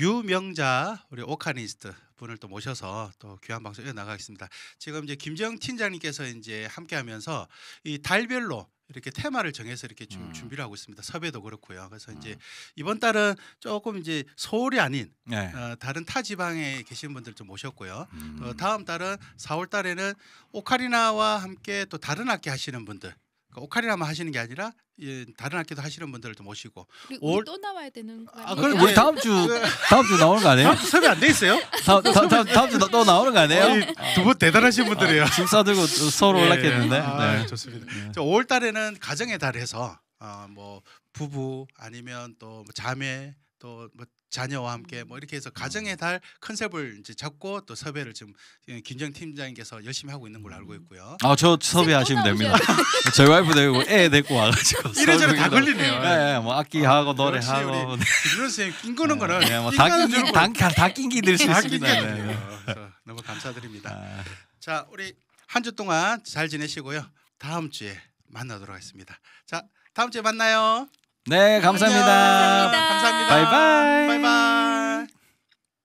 유명자 우리 오카니스트 분을 또 모셔서 또 귀한 방송 이어나가겠습니다. 지금 이제 김정 팀장님께서 이제 함께하면서 이 달별로 이렇게 테마를 정해서 이렇게 준비를 하고 있습니다. 섭외도 그렇고요. 그래서 이제 이번 달은 조금 이제 서울이 아닌 네. 다른 타 지방에 계신 분들 좀 모셨고요. 다음 달은 4월 달에는 오카리나와 함께 또 다른 악기 하시는 분들, 그러니까 오카리나만 하시는 게 아니라 다른 악기도 하시는 분들을 좀 모시고. 우리 또 나와야 되는 거 아니에요? 그럼 우리 다음 주 나오는 거 아니에요? 섭외 안 돼 있어요? 다음 주 또 나오는 거 아니에요? 두 분 대단하신 분들이에요. 짐 싸들고 서울 올랐겠는데. 네. 좋습니다. 5월 달에는 가정의 달에서 뭐 부부 아니면 또뭐 자매 또 뭐 자녀와 함께 뭐 이렇게 해서 가정의 달 컨셉을 이제 잡고 또 섭외를 지금 김정 팀장님께서 열심히 하고 있는 걸로 알고 있고요. 저 섭외하시면 됩니다. 저희 와이프 데리고 애 데리고 와가지고 이래저래 다 걸리네요. 네, 뭐 악기하고 역시 노래하고 우리 김정 선생님 낀 거는 거는 네, 뭐 다 낑기 들 수 다 있습니다. 낀 네, 네. 그래서 너무 감사드립니다. 자, 우리 한 주 동안 잘 지내시고요. 다음 주에 만나도록 하겠습니다. 자, 다음 주에 만나요. 네, 감사합니다. 감사합니다. 감사합니다. 바이바이. 바이바이.